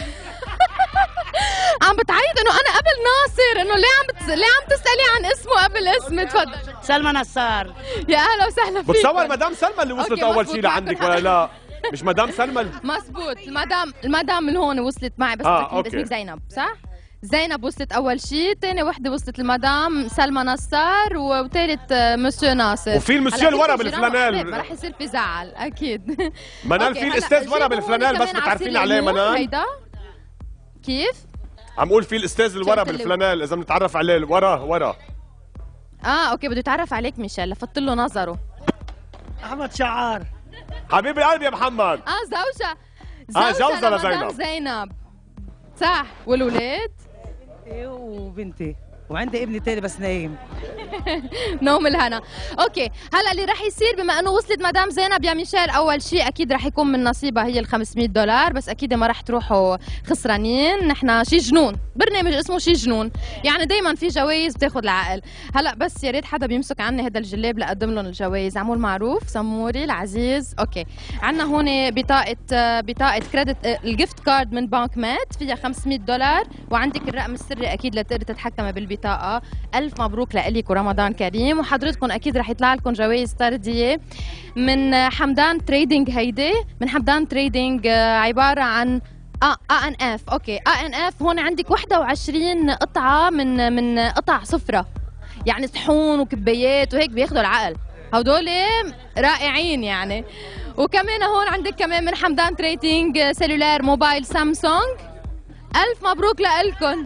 عم بتعيد انه انا قبل ناصر انه ليه عم بت... ليه عم تسالي عن اسمه قبل اسمي؟ تفضل. سلمى نصار. يا اهلا وسهلا فيك. بتصور مدام سلمى اللي وصلت أوكي، اول مزبوط شيء لعندك ولا لا؟ مش مدام سلمى ال- مزبوط المدام المدام من هون وصلت معي بس آه، أكيد أوكي. اسمك زينب صح؟ زينب وصلت اول شيء، ثاني وحده وصلت المدام سلمى نصار و- وثالث آه، مسيو ناصر. وفي المسيو هلا اللي ورا في جيران بالفلانيل. وأحباب، ما رح يصير في زعل اكيد. منال أوكي، في هلا الاستاذ ورا جيبوا بالفلانيل هون بس كمان بتعرفين عصير عليه ليمون، منال؟ هيدا كيف؟ عم قول في الاستاذ اللي ورا شفت اللي- بالفلانيل اذا بنتعرف عليه ورا ورا. اه اوكي بده يتعرف عليك ميشيل لفت له نظره. احمد شعار. حبيب القلب يا محمد. اه زوجة آه، جوزها لمدام لزينب. زينب صح. والولاد؟ بنتي وبنتي وعندي ابني تاني بس نايم. نوم الهنا. اوكي هلا اللي رح يصير بما انه وصلت مدام زينب يا ميشيل اول شيء اكيد رح يكون من نصيبها هي ال خمسمية دولار بس اكيد ما رح تروحوا خسرانين. نحن شي جنون برنامج اسمه شي جنون يعني دائما في جوائز بتاخذ العقل. هلا بس يا ريت حدا بيمسك عني هذا الجلاب لاقدم لهم الجوائز. عمول معروف سموري العزيز. اوكي عندنا هون بطاقه بطاقه كريدت الجيفت كارد من بنك مات فيها خمسمية دولار وعندك الرقم السري اكيد لتقدري تتحكمي بالبطاقه. الف مبروك لك ورمضان كريم وحضرتكم اكيد رح يطلع لكم جوائز طرديه من حمدان تريدينج. هيدي من حمدان تريدينج عباره عن اه ا ان اف. اوكي ا ان اف هون عندك واحد وعشرين قطعه من من قطع صفرة يعني صحون وكبايات وهيك بياخذوا العقل. هدول رائعين يعني. وكمان هون عندك كمان من حمدان تريدينج سيلولار موبايل سامسونج. الف مبروك لكم.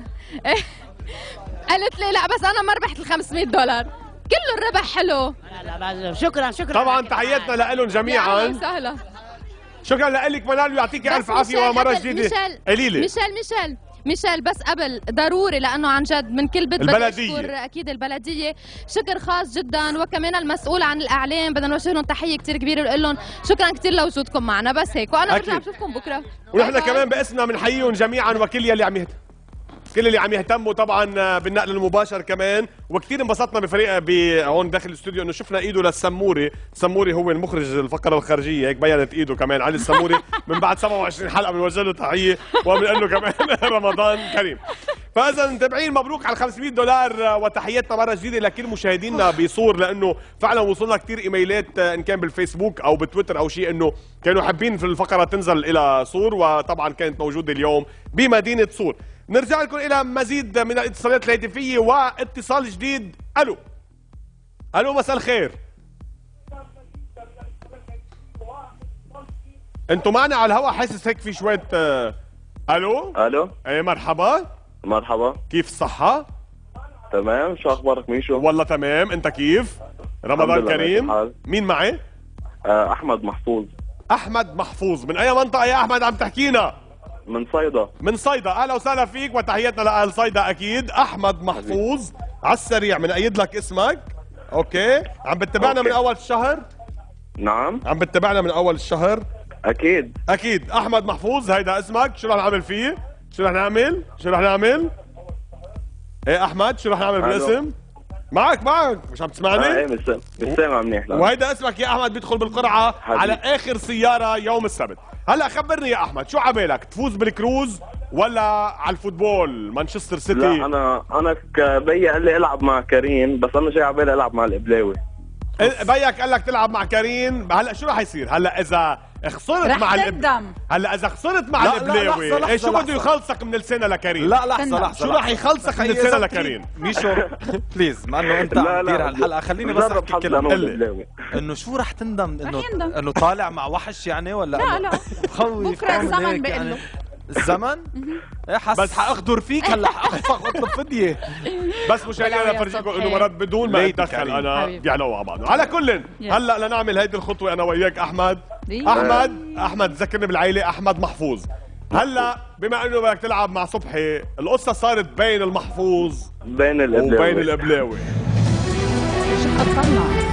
قالت لي لا بس انا ما ربحت ال خمسمية دولار. كله الربح حلو. لا لا شكرا شكرا. طبعا تحياتنا لهم يا جميعا. سهلا. شكرا لك منال ويعطيك بس الف عافيه ميشيل ومره قبل- جديده. ميشيل قليله ميشيل ميشيل ميشيل بس قبل ضروري لانه عن جد من كل بيت بدي البلدية. اشكر اكيد البلديه شكر خاص جدا وكمان المسؤول عن الاعلام بدنا نوجه لهم تحيه كثير كبيره ونقول لهم شكرا كثير لوجودكم معنا بس هيك وانا أكيد. برجع بشوفكم بكره. ونحن باي باي. كمان باسمنا بنحييهم جميعا وكل يلي عم يهتم كل اللي عم يهتموا طبعا بالنقل المباشر كمان. وكثير انبسطنا بفريق ب- هون داخل الاستوديو انه شفنا ايده للسموري. السموري هو المخرج الفقره الخارجيه هيك بينت ايده كمان علي السموري من بعد سبعة وعشرين حلقه بنوجه له تحيه وبنقول له كمان رمضان كريم. فاذا متابعين مبروك على خمسمية دولار وتحياتنا مره جديده لكل مشاهدينا بصور لانه فعلا وصلنا كثير ايميلات ان كان بالفيسبوك او بتويتر او شيء انه كانوا حابين في الفقره تنزل الى صور وطبعا كانت موجوده اليوم بمدينه صور. نرجع لكم الى مزيد من الاتصالات الهاتفيه واتصال جديد. الو الو مساء الخير. انتوا معنا على الهواء، حاسس هيك في شويه آه... الو الو ايه مرحبا. مرحبا. كيف الصحه؟ تمام، شو اخبارك ميشو؟ والله تمام، انت كيف؟ رمضان كريم. مين معي؟ آه احمد محفوظ. احمد محفوظ، من اي منطقه يا احمد عم تحكينا؟ من صيدا. من صيدا، اهلا وسهلا فيك وتحياتنا لاهل صيدا اكيد. احمد محفوظ على السريع بنأيد لك اسمك. اوكي، عم بتتابعنا من اول الشهر؟ نعم عم بتتابعنا من اول الشهر؟ اكيد اكيد. احمد محفوظ هيدا اسمك، شو رح نعمل فيه؟ شو رح نعمل؟ شو رح نعمل؟ ايه احمد شو رح نعمل بالاسم؟ معك معك مش عم تسمعني؟ اه ايه مش مش سامع منيح. وهيدا اسمك يا احمد بيدخل بالقرعه حبيب. على اخر سياره يوم السبت. هلا خبرني يا احمد، شو عبالك؟ تفوز بالكروز ولا على الفوتبول مانشستر سيتي؟ لا انا انا ك- بيي قال لي العب مع كريم، بس انا جاي على بالي العب مع القبلاوي. بيك قال لك تلعب مع كريم. هلا شو رح يصير؟ هلا اذا خسرت رح مع تندم. هلا اذا خسرت مع لا، لا، القبلاوي لحظة، إيه شو لحظة، بده لحظة. يخلصك من السنه لكريم؟ لا لحظه تندم. لحظه شو رح يخلصك من السنه لكريم؟ ميشو بليز، مع انه انت لا، عم لا، تدير هالحلقه خليني بس جرب احكي حظ كلمه. انا قل لي. والقبلاوي. انه شو رح تندم؟ انه رح يندم. انه طالع مع وحش يعني ولا لا، إنه لا. بخوف بكرة عامل الزمن هيك بيقول يعني؟ له. الزمن؟ ايه حس بس حاقدر فيك هلا، حاقصك واطلب فديه. بس مشاهدينا ولو يا افرجيكم صبحي. انه مرات بدون ما ليتي اتدخل كريم. انا حبيبي. بيعلوا مع بعض. على كل يلا. هلا لنعمل هيدي الخطوه انا وياك احمد. دي. احمد احمد ذكرني بالعيله احمد محفوظ. هلا بما انه بدك تلعب مع صبحي، القصه صارت بين المحفوظ بين القبلاوي وبين القبلاوي. شو خطرنا؟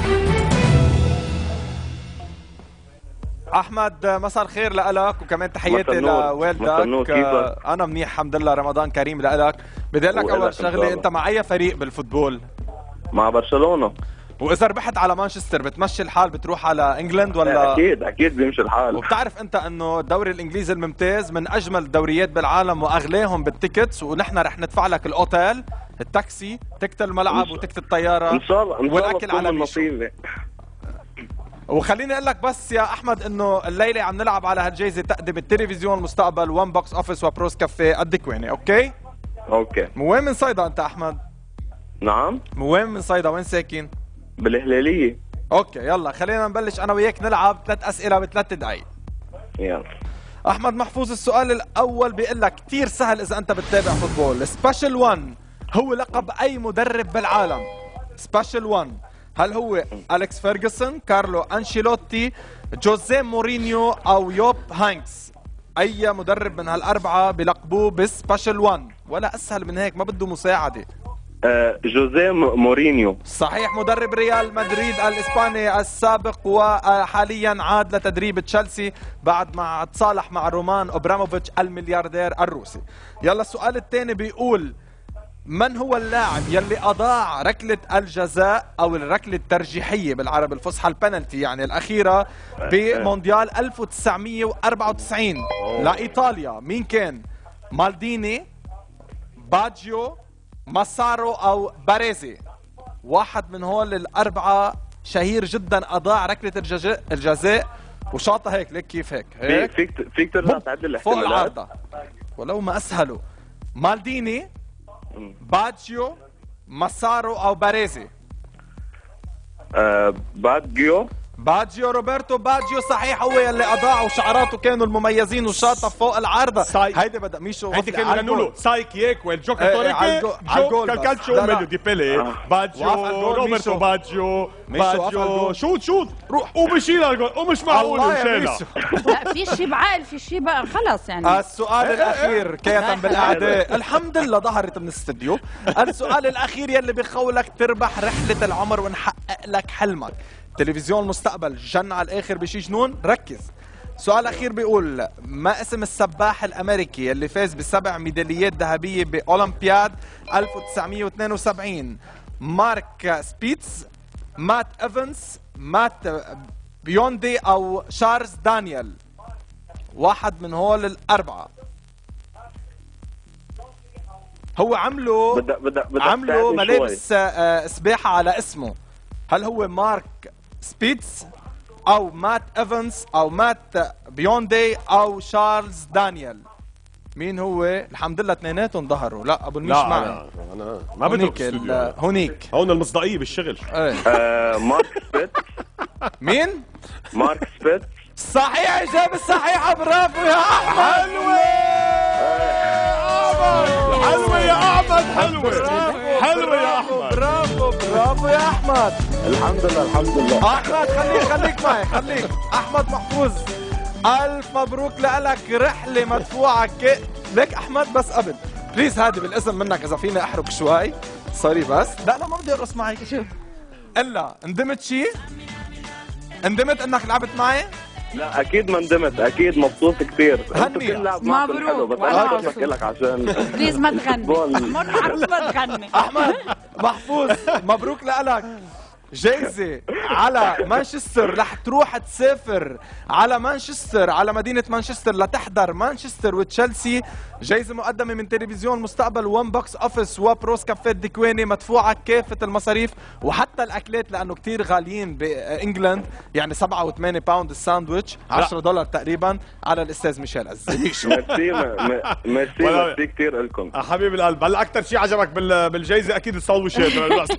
احمد مساء الخير لك، وكمان تحياتي مساء النور. مساء لوالدك. النور، كيفك؟ انا منيح الحمد لله. رمضان كريم لك. بدي اقول لك وإلك اول إن شاء شغله، الله. انت مع اي فريق بالفوتبول؟ مع برشلونه. واذا ربحت على مانشستر بتمشي الحال بتروح على انجلند ولا؟ اكيد اكيد بيمشي الحال. وبتعرف انت انه الدوري الانجليزي الممتاز من اجمل الدوريات بالعالم واغلاهم بالتيكتس، ونحن رح ندفع لك الاوتيل، التاكسي، تكت الملعب وتكت الطياره ان شاء الله ان شاء الله والاكل تكون على ميشو. نصيبي. وخليني اقول لك بس يا احمد انه الليله عم نلعب على هالجائزه تقدم التلفزيون المستقبل وان بوكس اوفيس وبروس كافيه الدكوينه. اوكي؟ اوكي. من وين من صيدا انت احمد؟ نعم من وين من صيدا؟ وين ساكن؟ بالهلاليه. اوكي يلا خلينا نبلش انا وياك نلعب ثلاث اسئله بثلاث دقائق. يلا احمد محفوظ، السؤال الاول بيقول لك كثير سهل اذا انت بتتابع فوتبول. سبيشال واحد هو لقب اي مدرب بالعالم؟ سبيشال واحد هل هو أليكس فيرغسون، كارلو أنشيلوتي، جوزيه مورينيو او يوب هانكس؟ اي مدرب من هالاربعه بلقبوه بسبيشال واحد؟ ولا اسهل من هيك، ما بده مساعده. آه جوزيه م- مورينيو. صحيح، مدرب ريال مدريد الاسباني السابق وحاليا عاد لتدريب تشيلسي بعد ما تصالح مع رومان ابراموفيتش الملياردير الروسي. يلا السؤال الثاني بيقول من هو اللاعب يلي اضاع ركله الجزاء او الركله الترجيحيه بالعربي الفصحى، البنالتي يعني الاخيره بمونديال ألف وتسعمية وأربعة وتسعين لايطاليا؟ مين كان؟ مالديني، باجيو، ماسارو او باريزي؟ واحد من هول الاربعه شهير جدا اضاع ركله الجزاء الجزاء وشاطها هيك ليك كيف هيك في- هيك فيك فيك ترجع تعدل فوق الاحتمالات. العارضه ولو ما اسهله. مالديني، باجيو، ماسارو او باريزي؟ آه باجيو. باجيو، روبرتو باجيو صحيح، هو يلي اضاع وشعراته كانوا المميزين وشاطه فوق العرضه. ساي- هيدي بدأ ميشو هيدي وفي كانوا على يغنوا له الجول. سايك ييكو il إيه، إيه، على giocatore الجول- che على الجول gioca il بس. calcio لا، لا. meglio di Pelé. وقف على باجيو الجول روبرتو ميشو. باجيو ميشو، وقف على باجيو الجول. شوت شوت روح وبشيل الجول ومش معقول الله يا مشيلها. ميشو. لا في شيء بعقل، في شيء بقى خلص يعني. السؤال الاخير كيتا بالاعداء، الحمد لله ظهرت من الاستديو. السؤال الاخير يلي بخولك تربح رحله العمر ونحقق لك حلمك. تلفزيون المستقبل جن على الاخر بشي جنون، ركز. السؤال الاخير بيقول ما اسم السباح الامريكي اللي فاز بسبع ميداليات ذهبيه باولمبياد ألف وتسعمية واثنين وسبعين؟ مارك سبيتس، مات ايفنز، مات بيوندي او شارلز دانيال؟ واحد من هول الاربعه. هو عملوا بدك بدك بدك عملوا تساعدني شوي. ملابس آه، سباحه على اسمه. هل هو مارك سبيتس او مات ايفنز او مات بيوندي او شارلز دانيال؟ مين هو؟ الحمد لله اثنيناتهم ظهروا. لا ابو الميش لا معي. انا انا ما بدك هونيك ال- هونيك هون المصداقيه بالشغل. ايه آه، مارك سبيتس. مين؟ مارك سبيتس. صحيح، اجابه صحيحه. برافو يا احمد. حلوه حلوه يا احمد. حلوه حلوه يا احمد. برافو برافو يا احمد. الحمد لله الحمد لله. احمد خليك خليك معي خليك. احمد محفوظ، الف مبروك لك، رحله مدفوعه ك... ليك احمد. بس قبل بليز هادي بالاسم منك، اذا فيني احرق شوي سوري. بس لا لا ما بدي ارقص معك. شوف الا اندمت شيء؟ اندمت انك لعبت معي؟ لا اكيد ما ندمت، اكيد مبسوط كثير. هني. كل لعب معكم مبروك. حلو، بس وأنا انا مبسوط. بحكي لك عشان بليز ما تغني. فوتبول. مر عروس ما تغني. احمد محفوظ مبروك لك، جايزة على مانشستر. رح تروح تسافر على مانشستر، على مدينة مانشستر، لتحضر مانشستر وتشيلسي. جايزة مقدمة من تلفزيون مستقبل، وان بوكس اوفيس وبروس كافيه ديكواني. مدفوعة كافة المصاريف وحتى الاكلات لانه كتير غاليين بانجلند، يعني سبعة وثمانية باوند الساندويتش، عشرة دولار تقريبا، على الاستاذ ميشيل عزيز. ميرسي م- ميرسي ولا- ميرسي كثير لكم. حبيب القلب. هلا اكثر شيء عجبك بال- بالجائزه اكيد الساندويشات.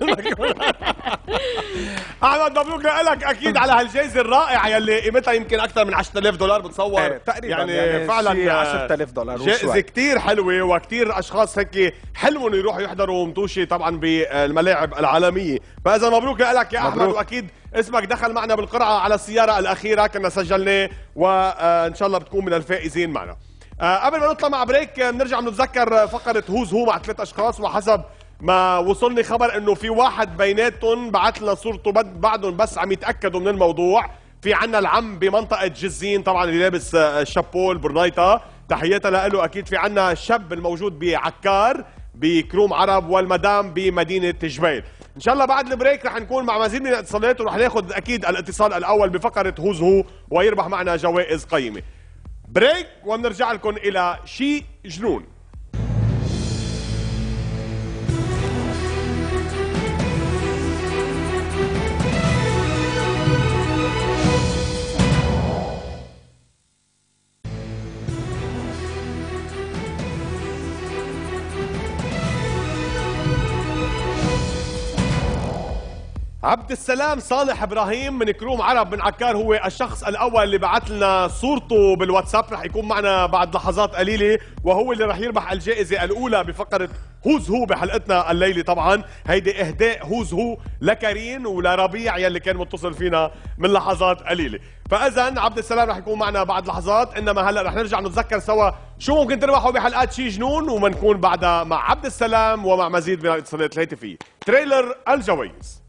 احمد مبروك لك اكيد على هالجائزه الرائعه يلي قيمتها يمكن اكثر من عشرة آلاف دولار بتصور. إيه، تقريبا يعني, يعني فعلا شي عشرة آلاف دولار جائزه وشوي. كثير حلوه، وكثير اشخاص هيك حلمهم يروحوا يحضروا مطوشه طبعا بالملاعب العالميه. فاذا مبروك لك يا احمد، مبروك. واكيد اسمك دخل معنا بالقرعه على السياره الاخيره كنا سجلناه، وان شاء الله بتكون من الفائزين معنا. آه، قبل ما نطلع مع بريك آه، بنرجع بنتذكر فقره هوز هو مع ثلاث اشخاص، وحسب ما وصلني خبر انه في واحد بيناتهم بعت لنا صورته بد- بعدهم بس عم يتاكدوا من الموضوع. في عنا العم بمنطقه جزين طبعا اللي لابس آه، الشابو البرنايطه، تحياتها له. اكيد في عنا الشاب الموجود بعكار بكروم عرب، والمدام بمدينه جبيل. ان شاء الله بعد البريك رح نكون مع مزيد من الاتصالات، ورح ناخذ اكيد الاتصال الاول بفقره هوز هو ويربح معنا جوائز قيمه. بريك وبنرجع لكم الى شي جنون. عبد السلام صالح ابراهيم من كروم عرب من عكار هو الشخص الاول اللي بعت لنا صورته بالواتساب. رح يكون معنا بعد لحظات قليله، وهو اللي رح يربح الجائزه الاولى بفقره هوز هو بحلقتنا الليله. طبعا هيدي اهداء هوز هو لكريم ولربيع يلي كان متصل فينا من لحظات قليله. فاذا عبد السلام رح يكون معنا بعد لحظات، انما هلا رح نرجع نتذكر سوا شو ممكن تربحوا بحلقات شي جنون، ومنكون بعدها مع عبد السلام ومع مزيد من الاتصالات الهاتفيه. تريلر الجوائز.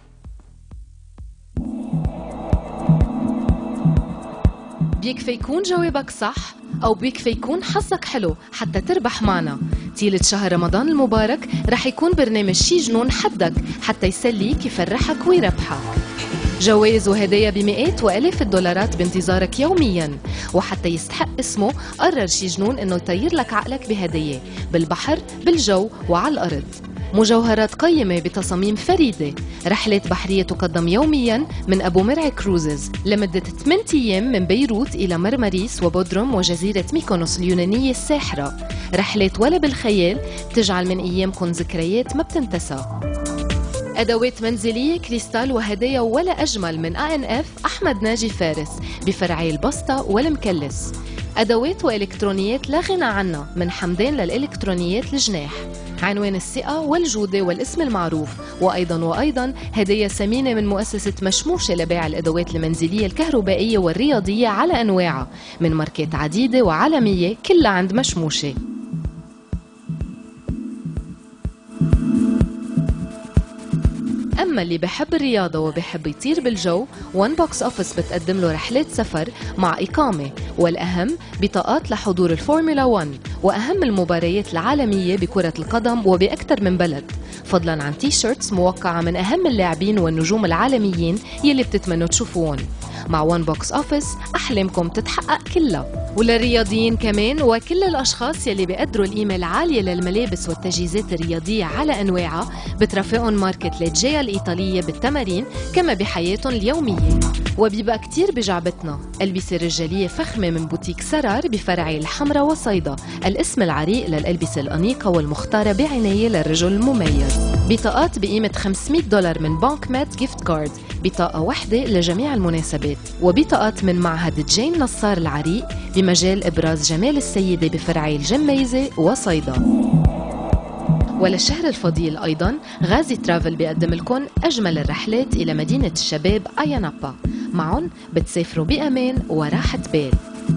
بيكفي يكون جوابك صح أو بيكفي يكون حظك حلو حتى تربح معنا. طيلة شهر رمضان المبارك رح يكون برنامج شي جنون حدك حتى يسليك يفرحك ويربحك. جوائز وهدايا بمئات وآلاف الدولارات بانتظارك يومياً. وحتى يستحق اسمه قرر شي جنون إنه يطير لك عقلك بهدايا بالبحر بالجو وعلى الأرض. مجوهرات قيمة بتصاميم فريدة. رحلات بحرية تقدم يومياً من أبو مرعي كروزز لمدة ثمانية أيام من بيروت إلى مرمريس وبودروم وجزيرة ميكونوس اليونانية الساحرة. رحلات ولا بالخيال تجعل من أيامكم ذكريات ما بتنتسى. أدوات منزلية كريستال وهدايا ولا أجمل من آ إن إف أحمد ناجي فارس بفرعي البسطة والمكلس. أدوات وإلكترونيات لا غنى عنها من حمدان للإلكترونيات الجناح. عنوان الثقة والجودة والاسم المعروف. وأيضا وأيضا هدايا ثمينة من مؤسسة مشموشة لبيع الأدوات المنزلية الكهربائية والرياضية على أنواعها من ماركات عديدة وعالمية كلها عند مشموشة. أما اللي بحب الرياضة وبحب يطير بالجو، وان بوكس اوفيس بتقدم له رحلات سفر مع إقامة، والأهم بطاقات لحضور الفورمولا واحد وأهم المباريات العالمية بكرة القدم وبأكثر من بلد، فضلاً عن تي شيرتس موقعة من أهم اللاعبين والنجوم العالميين يلي بتتمنوا تشوفوهم. مع وان بوكس اوفيس أحلامكم تتحقق كلها. وللرياضيين كمان وكل الأشخاص يلي بيقدروا القيمة العالية للملابس والتجهيزات الرياضية على أنواعها بترافقهم ماركة ليجيا الإيطالية بالتمارين كما بحياتهم اليومية. وبيبقى كتير بجعبتنا ألبسة رجالية فخمة من بوتيك سرار بفرعي الحمراء وصيدا، الاسم العريق للألبسة الأنيقة والمختارة بعناية للرجل المميز. بطاقات بقيمة خمسمية دولار من بنك مات جيفت كارد، بطاقة واحدة لجميع المناسبات. وبطاقات من معهد جين نصار العريق بمجال إبراز جمال السيدة بفرعي الجميزة وصيدا. وللشهر الفضيل أيضاً غازي ترافل بيقدم لكم أجمل الرحلات إلى مدينة الشباب أيانابا، معهم بتسافروا بأمان وراحة بال.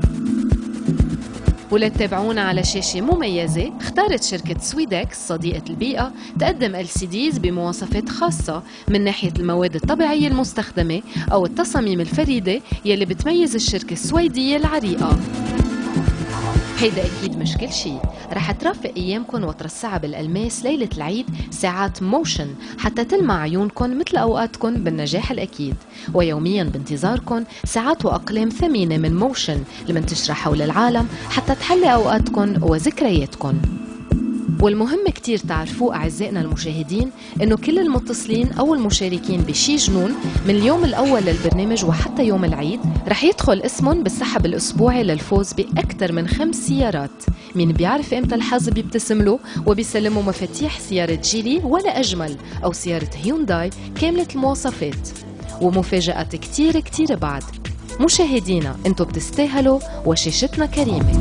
ولتتابعونا على شاشة مميزة اختارت شركة سويدكس صديقة البيئة تقدم إل سي ديز بمواصفات خاصة من ناحية المواد الطبيعية المستخدمة أو التصاميم الفريدة يلي بتميز الشركة السويدية العريقة. هيدا أكيد مش كل شي، رح ترافق أيامكن وترصعها بالألماس ليلة العيد ساعات موشن حتى تلمع عيونكن مثل أوقاتكن بالنجاح الأكيد. ويومياً بانتظاركن ساعات وأقلام ثمينة من موشن المنتشرة حول العالم حتى تحلي أوقاتكن وذكرياتكن. والمهم كتير تعرفوه أعزائنا المشاهدين إنه كل المتصلين أو المشاركين بشي جنون من اليوم الأول للبرنامج وحتى يوم العيد رح يدخل اسمهم بالسحب الأسبوعي للفوز بأكثر من خمس سيارات. مين بيعرف إمتى الحظ بيبتسم له وبيسلموا مفاتيح سيارة جيلي ولا أجمل أو سيارة هيونداي كاملة المواصفات. ومفاجآت كتير كتير بعد. مشاهدينا انتو بتستاهلوا وشاشتنا كريمة.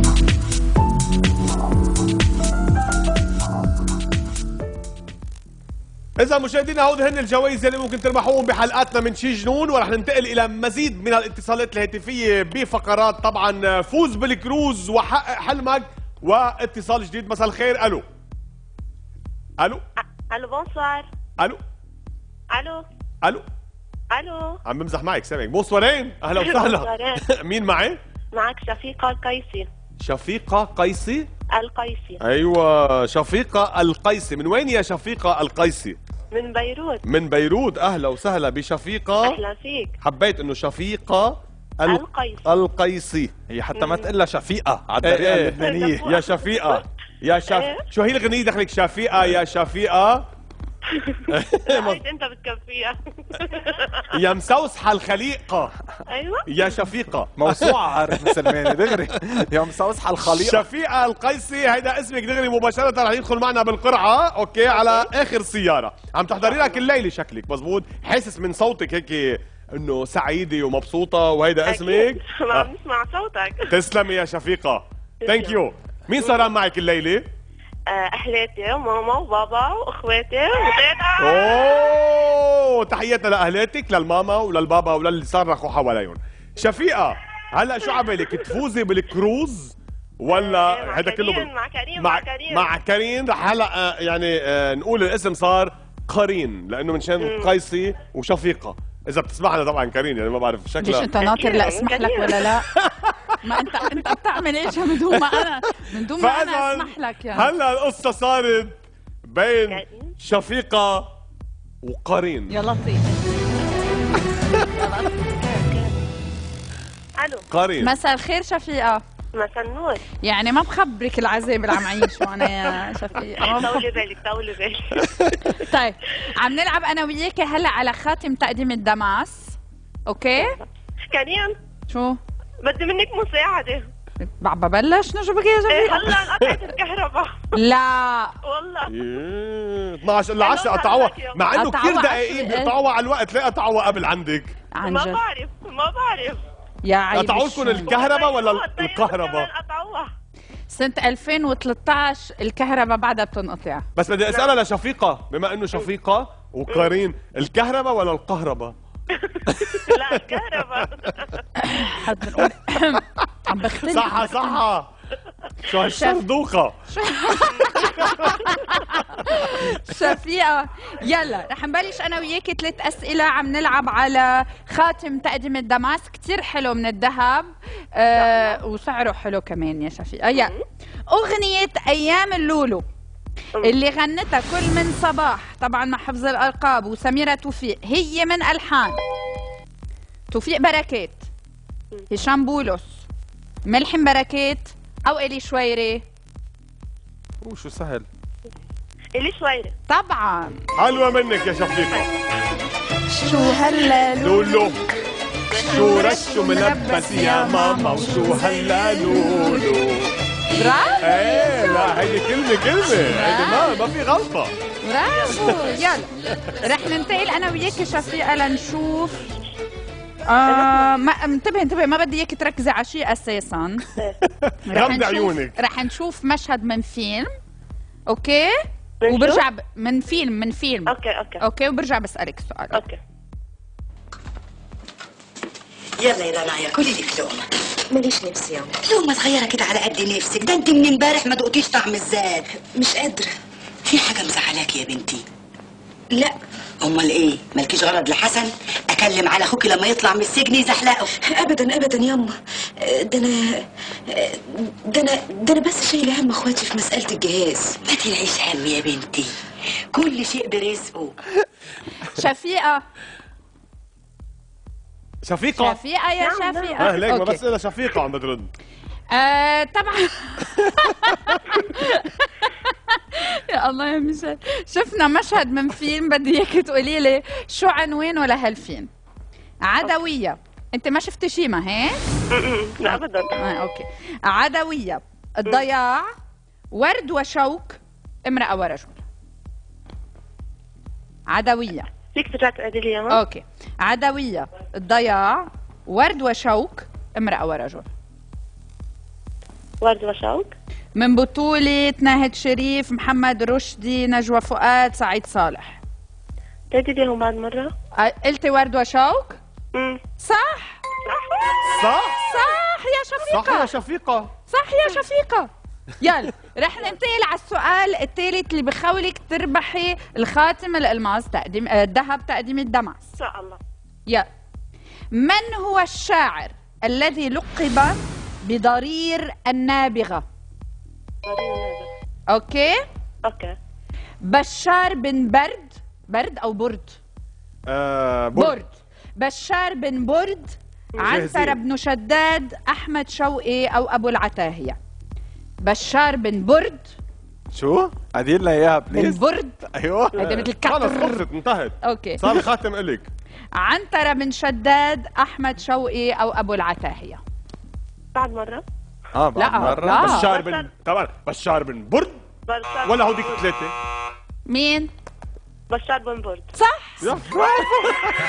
إذا مشاهدينا هود هن الجوائز اللي ممكن تربحوهم بحلقاتنا من شي جنون، ورح ننتقل إلى مزيد من الاتصالات الهاتفية بفقرات طبعا فوز بالكروز وحقق حلمك واتصال جديد. مساء الخير. ألو ألو ألو بونسوار. ألو ألو ألو ألو عم بمزح معك سامعك. بونسوارين، أهلا وسهلا. مين معي؟ معك شفيقة القيسي. شفيقة قيسي؟ القيسي. أيوة شفيقة القيسي. من وين يا شفيقة القيسي؟ من بيروت. من بيروت. أهلا وسهلا بشفيقة. أهلا فيك. حبيت إنه شفيقة ال... القيسي. القيسي. هي حتى ما تقلها شفيقة على الطريقة ايه اللبنانية. يا شفيقة يا شف... شو هي الغنية دخلك شفيقة يا شفيقة؟ هيك انت بتكفيها. يا مسوسحة الخليقة. ايوه يا شفيقة. موسوعة عارف سلماني دغري. يا مسوسحة الخليقة. شفيقة القيسي هيدا اسمك دغري مباشرة رح يدخل معنا بالقرعة. اوكي على اخر سيارة. عم تحضري لها كل ليلة شكلك مزبوط. حاسس من صوتك هيك انه سعيدة ومبسوطة وهيدا اسمك. ما عم نسمع صوتك. تسلمي يا شفيقة. ثانك يو. مين سهران معك الليلة؟ اهلاتي وماما وبابا واخواتي وتيتا. اوه تحياتنا لاهلاتك للماما وللبابا وللي صرخوا حواليهم. شفيقة هلا شو عبالك تفوزي بالكروز ولا هذا كله بال... مع كريم مع, مع كريم مع كريم رح هلا آه يعني آه نقول الاسم صار قرين لانه من شان قيسي وشفيقة. اذا بتسمعنا طبعا كريم يعني ما بعرف شكلها. ليش انت ناطر لاسمح لك ولا لا؟ ما انت انت بتعمل ايش من دون ما انا من دون ما انا اسمح لك يعني. هلا القصه صارت بين شفيقة وقرين. يا لطيف. الو قرين. مساء الخير شفيقة. مساء النور. يعني ما بخبرك العذاب اللي عم عيشه انا يا شفيقة. طولي بالك طولي بالك. طيب عم نلعب انا وياكي هلا على خاتم تقديم الدماس. اوكي كريم شو بدي منك مساعدة. بعد ببلش نجبك يا ايه شفيقة. هلا انقطعت الكهرباء. لا والله ايه اثنعش الا عشرة قطعوها مع انه كثير دقيقين بيقطعوها على الوقت. ليه قطعوها قبل عندك؟ ما بعرف ما بعرف. يا عيب. قطعوا لكم الكهرباء ولا الكهرباء؟ قطعوها سنة ألفين وثلاثة عشر الكهرباء بعدها بتنقطع. بس بدي اسالها لشفيقة بما انه شفيقة وقرين الكهرباء ولا القهرباء؟ لا الكهرباء. حد نقول عم بختلف. صحة صحة. شو هالشردوقة. شفيقة يلا رح نبلش انا وياكي ثلاث اسئله. عم نلعب على خاتم تقديم الدماس كتير حلو من الذهب آه وسعره حلو كمان يا شفيقة. يلا اغنيه ايام اللولو اللي غنتها كل من صباح طبعا مع حفظ الالقاب وسميرة توفيق هي من الحان توفيق بركات، هشام بولس، ملحم بركات او الي شويري؟ اوه شو سهل. الي شويري. طبعا. حلوة منك يا شفيقة. شو هلا لولو، شو رشو ملبس يا ماما، وشو هلا لولو. برافو. ايه لا هيدي كلمة كلمة، هيدي ما ما في غلطة. برافو. يلا رح ننتقل انا وياك شفيقة لنشوف. آه ما انتبه انتبه ما بدي اياك تركزي على شيء اساسا. غمضي عيونك. رح نشوف مشهد من فيلم. اوكي؟ وبرجع ب... من فيلم من فيلم. اوكي اوكي اوكي وبرجع بسألك سؤال. اوكي. يلا يا رنايا كلي لك لقمة. ماليش نفسي يا لقمة صغيرة كده على قد نفسك، ده انت من امبارح ما دقتيش طعم الزاد. مش قادرة. في حاجة مزعلاكي يا بنتي؟ لا. امال ايه؟ مالكيش غرض لحسن؟ اكلم على اخوكي لما يطلع من السجن يزحلقه. ابدا ابدا ياما، ده انا ده انا ده انا بس شايله هم اخواتي في مسألة الجهاز. ما تنعيش هم يا بنتي، كل شيء برزقه. شفيقة شفيقة شفيقة يا شفيقة. اه ليك ما بس إلها شفيقة عم بترد. آه طبعا. يا الله يا ميشيل، شفنا مشهد من فيلم بدي اياك تقولي لي شو عنوانه لهالفيلم. عدوية. انت ما شفتي شي ما هيك؟ لا ابدا. آه اوكي. عدوية، الضياع، ورد وشوك، امرأة ورجل. عدوية. فيك ترجع تعيدي لي اياها؟ اوكي. عدوية، الضياع، ورد وشوك، امرأة ورجل. ورد وشوك. من بطولة ناهد شريف، محمد رشدي، نجوى فؤاد، سعيد صالح. تعيدي لي اياهم بعد مرة؟ قلتي ورد وشوك؟ امم صح؟ صح؟ صح يا شفيقة. صح يا شفيقة. صح يا شفيقة. يلا رح ننتقل على السؤال الثالث اللي بخولك تربحي الخاتم الألماس تقديم الذهب تقديم الدمعس. ان شاء الله. يلا. من هو الشاعر الذي لقب بضرير النابغة؟ ضرير النابغة. اوكي؟ اوكي. بشار بن برد، برد او برد؟ آه برد. برد. بشار بن برد، عنترة بن شداد، احمد شوقي او ابو العتاهية. بشار بن برد. شو؟ عديل لنا اياها بن بليز. برد. ايوه هيدا مثل خلص الكعب. خلصت انتهت. اوكي. صار الخاتم الك. عنترة بن شداد، احمد شوقي او ابو العتاهية. بعد مرة؟ اه بعد لا، مرة. لا. بشار بن طبعا بشار بن برد بشار ولا هوديك ثلاثة؟ مين؟ بشار بن برد. صح. يا برافو.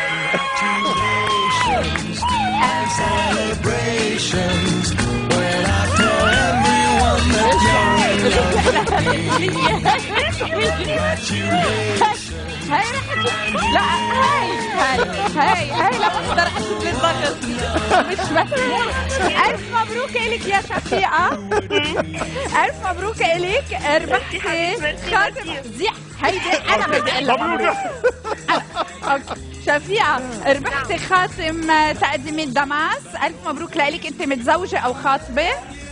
هاي رح لا هاي هاي هاي هاي لمحظة رح تشوف لي الضغط. مش بس. ألف مبروك إلك يا شفيقة. ألف مبروك إلك، ربحتي خاتم زيح. هيدي أنا بدي أقول لك مبروك. شفيقة ربحتي خاتم تقديم الدمعس. ألف مبروك لإلك. أنت متزوجة أو خاطبة؟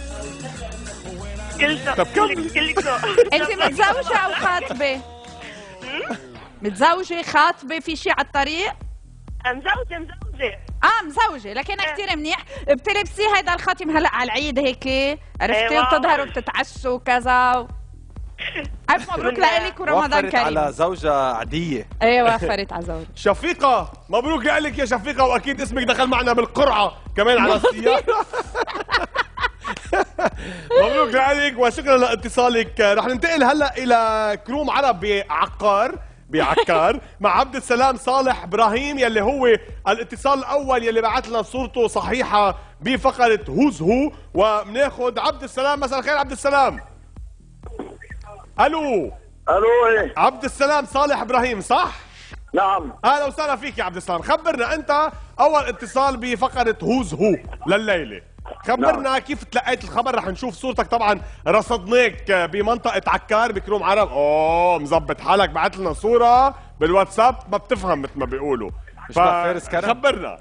كل شيء. طب كلك كلك ذوق. أنت متزوجة أو خاطبة؟ متزوجة خاطبة في شي على الطريق؟ مزوجة مزوجة. اه مزوجة، لكن كثير منيح. بتلبسي هيدا الخاتم هلا على العيد هيك عرفتي؟ أيوة. وبتظهروا بتتعشوا وكذا. ألف مبروك لإلك ورمضان وفرت كريم. على زوجة عادية. ايه وفرت على زوجة. شفيقة مبروك لك يا شفيقة، واكيد اسمك دخل معنا بالقرعة كمان على السيارة. مبروك لك وشكرا لاتصالك. رح ننتقل هلا الى كروم عرب بعقار بعكار مع عبد السلام صالح ابراهيم، يلي هو الاتصال الاول يلي بعث لنا صورته صحيحه بفقره هوز هو. وبناخذ عبد السلام. مساء الخير عبد السلام. الو الو ايه عبد السلام صالح ابراهيم صح؟ نعم. اهلا وسهلا فيك يا عبد السلام. خبرنا انت اول اتصال بفقره هوز هو لليله. خبرنا نعم. كيف تلقيت الخبر. رح نشوف صورتك طبعا، رصدناك بمنطقه عكار بكروم عرب. اوه مزبط حالك، بعت لنا صوره بالواتساب ما بتفهم مثل ما بيقولوا. مش فارس كرم. خبرنا.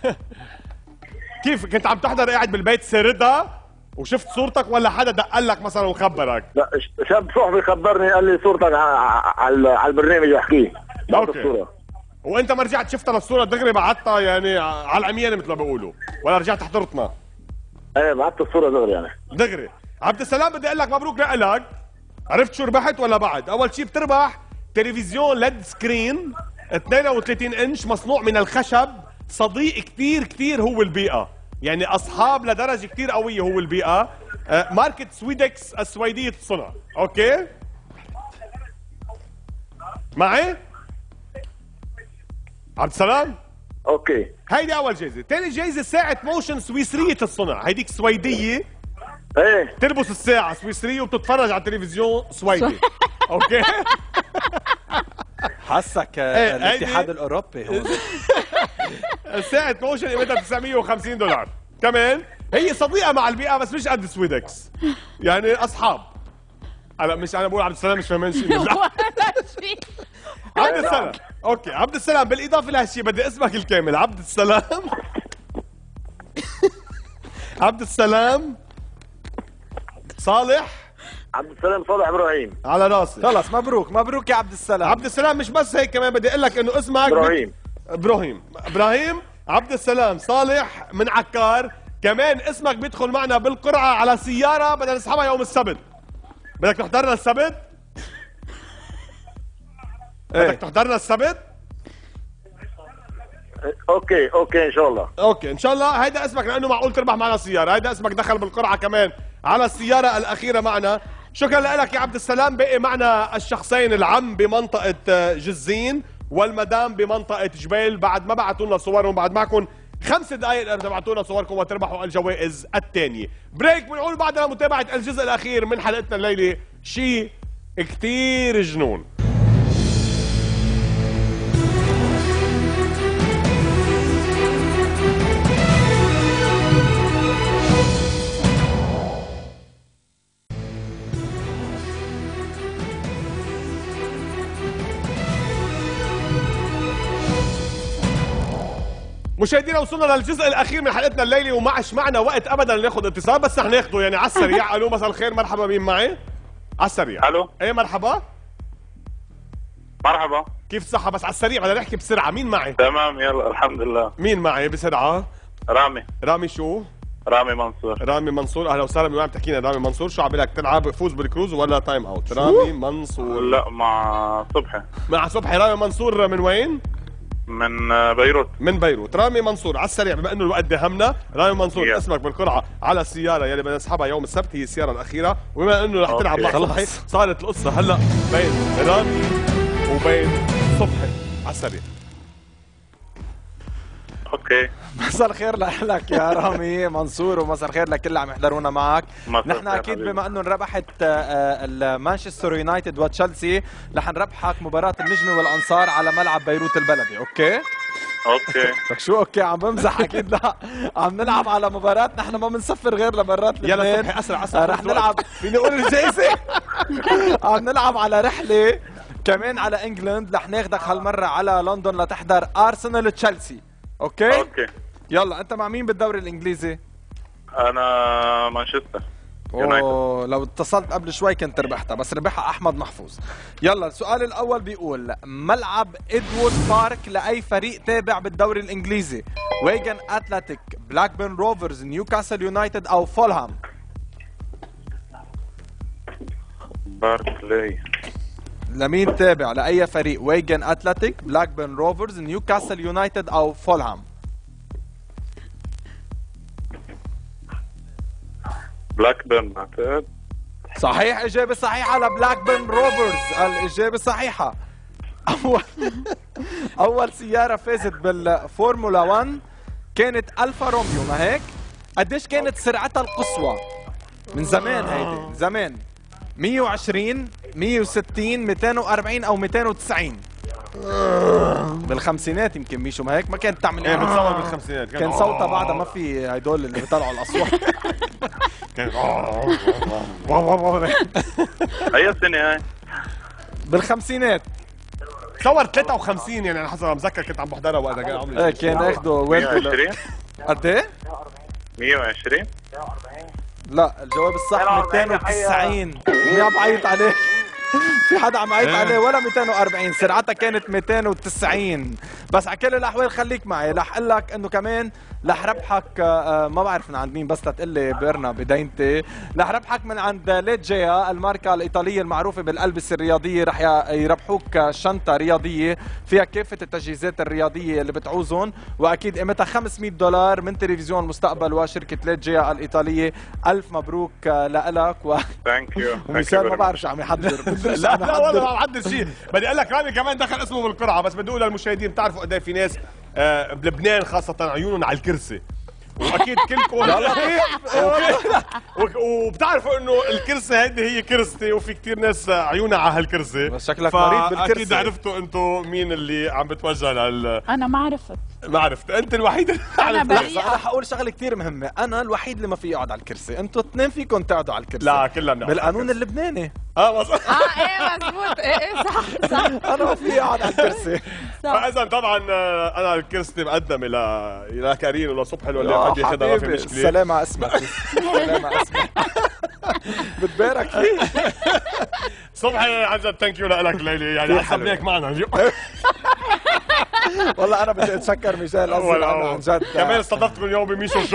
كيف كنت عم تحضر قاعد بالبيت سردة وشفت صورتك، ولا حدا دق لك مثلا وخبرك؟ لا شاب صاحبي خبرني قال لي صورتك على على البرنامج واحكيه. اوكي وانت ما رجعت شفتها للصوره دغري بعتها يعني على العميانه مثل ما بيقولوا، ولا رجعت حضرتنا؟ ايه بعت الصوره دغري يعني دغري. عبد السلام بدي اقول لك مبروك لك. عرفت شو ربحت ولا بعد؟ اول شيء بتربح تلفزيون ليد سكرين اثنين وثلاثين انش مصنوع من الخشب، صديق كتير كتير هو البيئه، يعني اصحاب لدرجه كتير قويه هو البيئه. آه ماركه سويدكس السويديه الصنع. اوكي معي عبد السلام؟ اوكي. هيدي اول جايزه. ثاني جايزه ساعه موشن سويسريه الصنع، هيديك سويديه. ايه تلبس الساعه سويسريه وبتتفرج على التلفزيون سويدي. اوكي حسك ايه الاتحاد الاوروبي هون. ساعه موشن قيمتها تسعمية وخمسين دولار. كمان هي صديقه مع البيئه بس مش قد سويدكس، يعني اصحاب. هلا مش انا بقول عبد السلام مش فاهمين شيء. عبد السلام اوكي. عبد السلام بالاضافه لهالشيء بدي اسمك الكامل. عبد السلام عبد السلام صالح عبد السلام صالح ابراهيم. على راسي. خلص مبروك مبروك يا عبد السلام. عبد السلام مش بس هيك، كمان بدي اقول لك انه اسمك ابراهيم. ابراهيم ابراهيم عبد السلام صالح من عكار. كمان اسمك بيدخل معنا بالقرعه على سياره بدنا نسحبها يوم السبت. بدك تحضرنا السبت؟ ايه. بدك تحضرنا السبت؟ اوكي اوكي ان شاء الله. اوكي ان شاء الله. هيدا اسمك لانه معقول تربح معنا سياره، هيدا اسمك دخل بالقرعه كمان على السياره الاخيره معنا. شكرا لك يا عبد السلام. بقي معنا الشخصين، العم بمنطقه جزين والمدام بمنطقه جبيل، بعد ما بعثوا لنا صورهم، بعد معكم خمس دقائق تبعتوا لنا صوركم وتربحوا الجوائز الثانيه. بريك بنقول بعدنا متابعه الجزء الاخير من حلقتنا الليله، شيء كثير جنون. مشاهدينا وصلنا للجزء الاخير من حلقتنا الليله، ومعش معنا وقت ابدا ناخذ اتصال، بس رح ناخذه يعني على السريع. الو مساء الخير، مرحبا، مين معي؟ على السريع. الو. ايه مرحبا. مرحبا. كيف الصحة؟ بس على السريع بدنا نحكي بسرعة. مين معي؟ تمام يلا الحمد لله. مين معي بسرعة؟ رامي. رامي شو؟ رامي منصور. رامي منصور، اهلا وسهلا. من وين عم تحكينا رامي منصور؟ شو عم لك تلعب فوز بالكروز ولا تايم اوت؟ رامي منصور. لا مع صبحي. مع صبحي. رامي منصور من وين؟ من بيروت. من بيروت. رامي منصور على السريع بما انه الوقت دهمنا، رامي منصور yeah. اسمك بالقرعه على السياره يلي بدنا نسحبها يوم السبت، هي السياره الاخيره، وبما انه رح تلعب مع صبحي صارت القصه هلا بين رامي وبين صبحي على السريع. اوكي. مساء الخير لك يا رامي منصور، ومساء الخير لكل اللي عم يحضرونا معك. نحن اكيد بما انه ربحت مانشستر يونايتد وتشيلسي رح نربحك مباراة النجمة والانصار على ملعب بيروت البلدي. اوكي؟ اوكي. لك شو اوكي؟ عم بمزح اكيد. لا عم نلعب على مباراة، نحن ما بنسفر غير لمرات الاثنين. يلا صبحي اسرع اسرع. رح نلعب، فيني اقول الجائزة؟ عم نلعب على رحلة كمان على انجلند، رح ناخدك هالمرة على لندن لتحضر ارسنال تشيلسي. اوكي؟ اوكي. يلا انت مع مين بالدوري الانجليزي؟ انا مانشستر يونايتد. اوه لو اتصلت قبل شوي كنت ربحتها، بس ربحها احمد محفوظ. يلا السؤال الاول بيقول ملعب ادوارد بارك لاي فريق تابع بالدوري الانجليزي؟ ويجن اتلتيك، بلاكبيرن روفرز، نيوكاسل يونايتد او فولهام؟ باركلي. لمين تابع لاي فريق؟ ويجن اتلتيك، بلاكبيرن روفرز، نيوكاسل يونايتد او فولهام؟ بلاكبيرن بعتقد. صحيح، اجابه صحيحه لبلاكبيرن روفرز، الاجابه صحيحه. اول اول سياره فازت بالفورمولا واحد كانت الفا روميو، ما هيك؟ قديش كانت سرعتها القصوى؟ من زمان هيدي، زمان. مية وعشرين، مية وستين، مئتين وأربعين او مئتين وتسعين؟ بالخمسينات يمكن ميشو، ما هيك؟ ما كانت تعمل ايه بتصور بالخمسينات، كان صوتها بعدها ما في هدول اللي بيطلعوا الاصوات. كان اي سنه هاي؟ بالخمسينات. تصور ثلاثة وخمسين، يعني على حسب ما بتذكر كنت عم بحضرها وقتها كان عمري. ايه كان اخذوا مية وعشرين. قد ايه؟ مية وعشرين. لا الجواب الصح مئتين وتسعين. مين عم بعيط عليك؟ في حدا عم يعيط عليه ولا مئتين وأربعين، سرعتها كانت مئتين وتسعين. بس على كل الاحوال خليك معي، رح اقول لك انه كمان رح ربحك آه ما بعرف من عند مين، بس لتقول لي بيرنا بدينتي، رح ربحك من عند ليجيا الماركه الايطاليه المعروفه بالالبسه الرياضيه. رح يربحوك شنطه رياضيه فيها كافه التجهيزات الرياضيه اللي بتعوزهم، واكيد قيمتها خمسمئة دولار من تلفزيون المستقبل وشركه ليجيا الايطاليه. الف مبروك لك و ثانك يو. ومشان ما بعرف شو عم يحضر. لا لا والله ما بحضر شيء، بدي اقول لك رامي كمان دخل اسمه بالقرعه، بس بدي اقول للمشاهدين بتعرفوا قد ايه في ناس آه بلبنان خاصه عيونهم على الكرسي، واكيد كلكم يا لطيف. وبتعرفوا انه الكرسي هيدي هي كرستي، وفي كثير ناس عيونها على هالكرسي. بس شكلك مريض بالكرسي. اكيد عرفتوا انتم مين اللي عم بتوجه لل انا ما عرفت. ما عرفت، انت الوحيد اللي انا بريئة. انا حقول شغله كثير مهمه، انا الوحيد اللي ما في اقعد على الكرسي، انتم اثنين فيكم تقعدوا على الكرسي. لا كلنا بنقعد بالقانون اللبناني. اه مظبوط. اه ايه مزبوط، ايه ايه صح صح. انا ما في اقعد على الكرسي. فاذا طبعا انا الكرسي مقدم الى الى كريم ولا صبحي ولا حد ياخذها، ما في مشكله. سلام على اسمك. سلام على اسمك. بتبارك فيه. صبحي عن جد ثانك يو لك ليلي، يعني حسبناك معنا اليوم. والله انا بدي اتشكر ميشيل قصدي عن جد. كمان استضفتكم اليوم بميشو شو.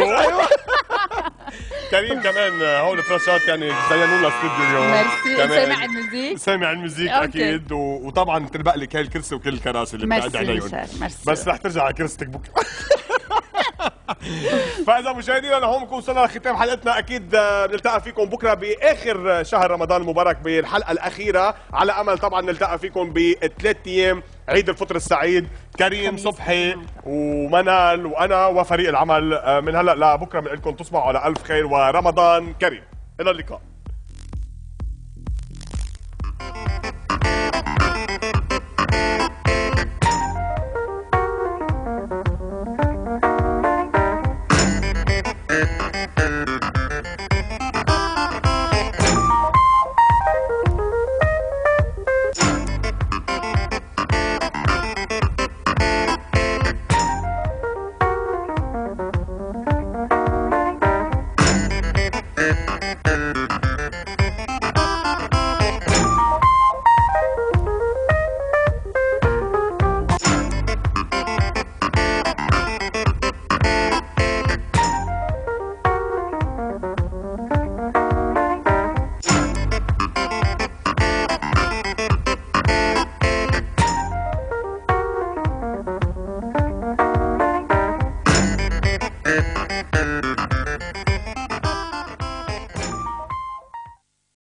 كريم كمان هول فراشات يعني زينوا لنا الاستوديو اليوم. ميرسي. سامع الموزيك؟ سامع الموزيك اكيد، وطبعا تربق لك هاي الكرسي وكل الكراسي اللي بتقعد عليهم. بس رح ترجع على كرستك بكره. فاذا مشاهدينا لهون بنكون وصلنا لختام حلقتنا. اكيد بنلتقى فيكم بكره باخر شهر رمضان المبارك بالحلقه الاخيره، على امل طبعا نلتقى فيكم بثلاث ايام عيد الفطر السعيد. كريم صبحي ومنال وانا وفريق العمل من هلا لبكره بنقول لكم تصبحوا على الف خير ورمضان كريم. الى اللقاء.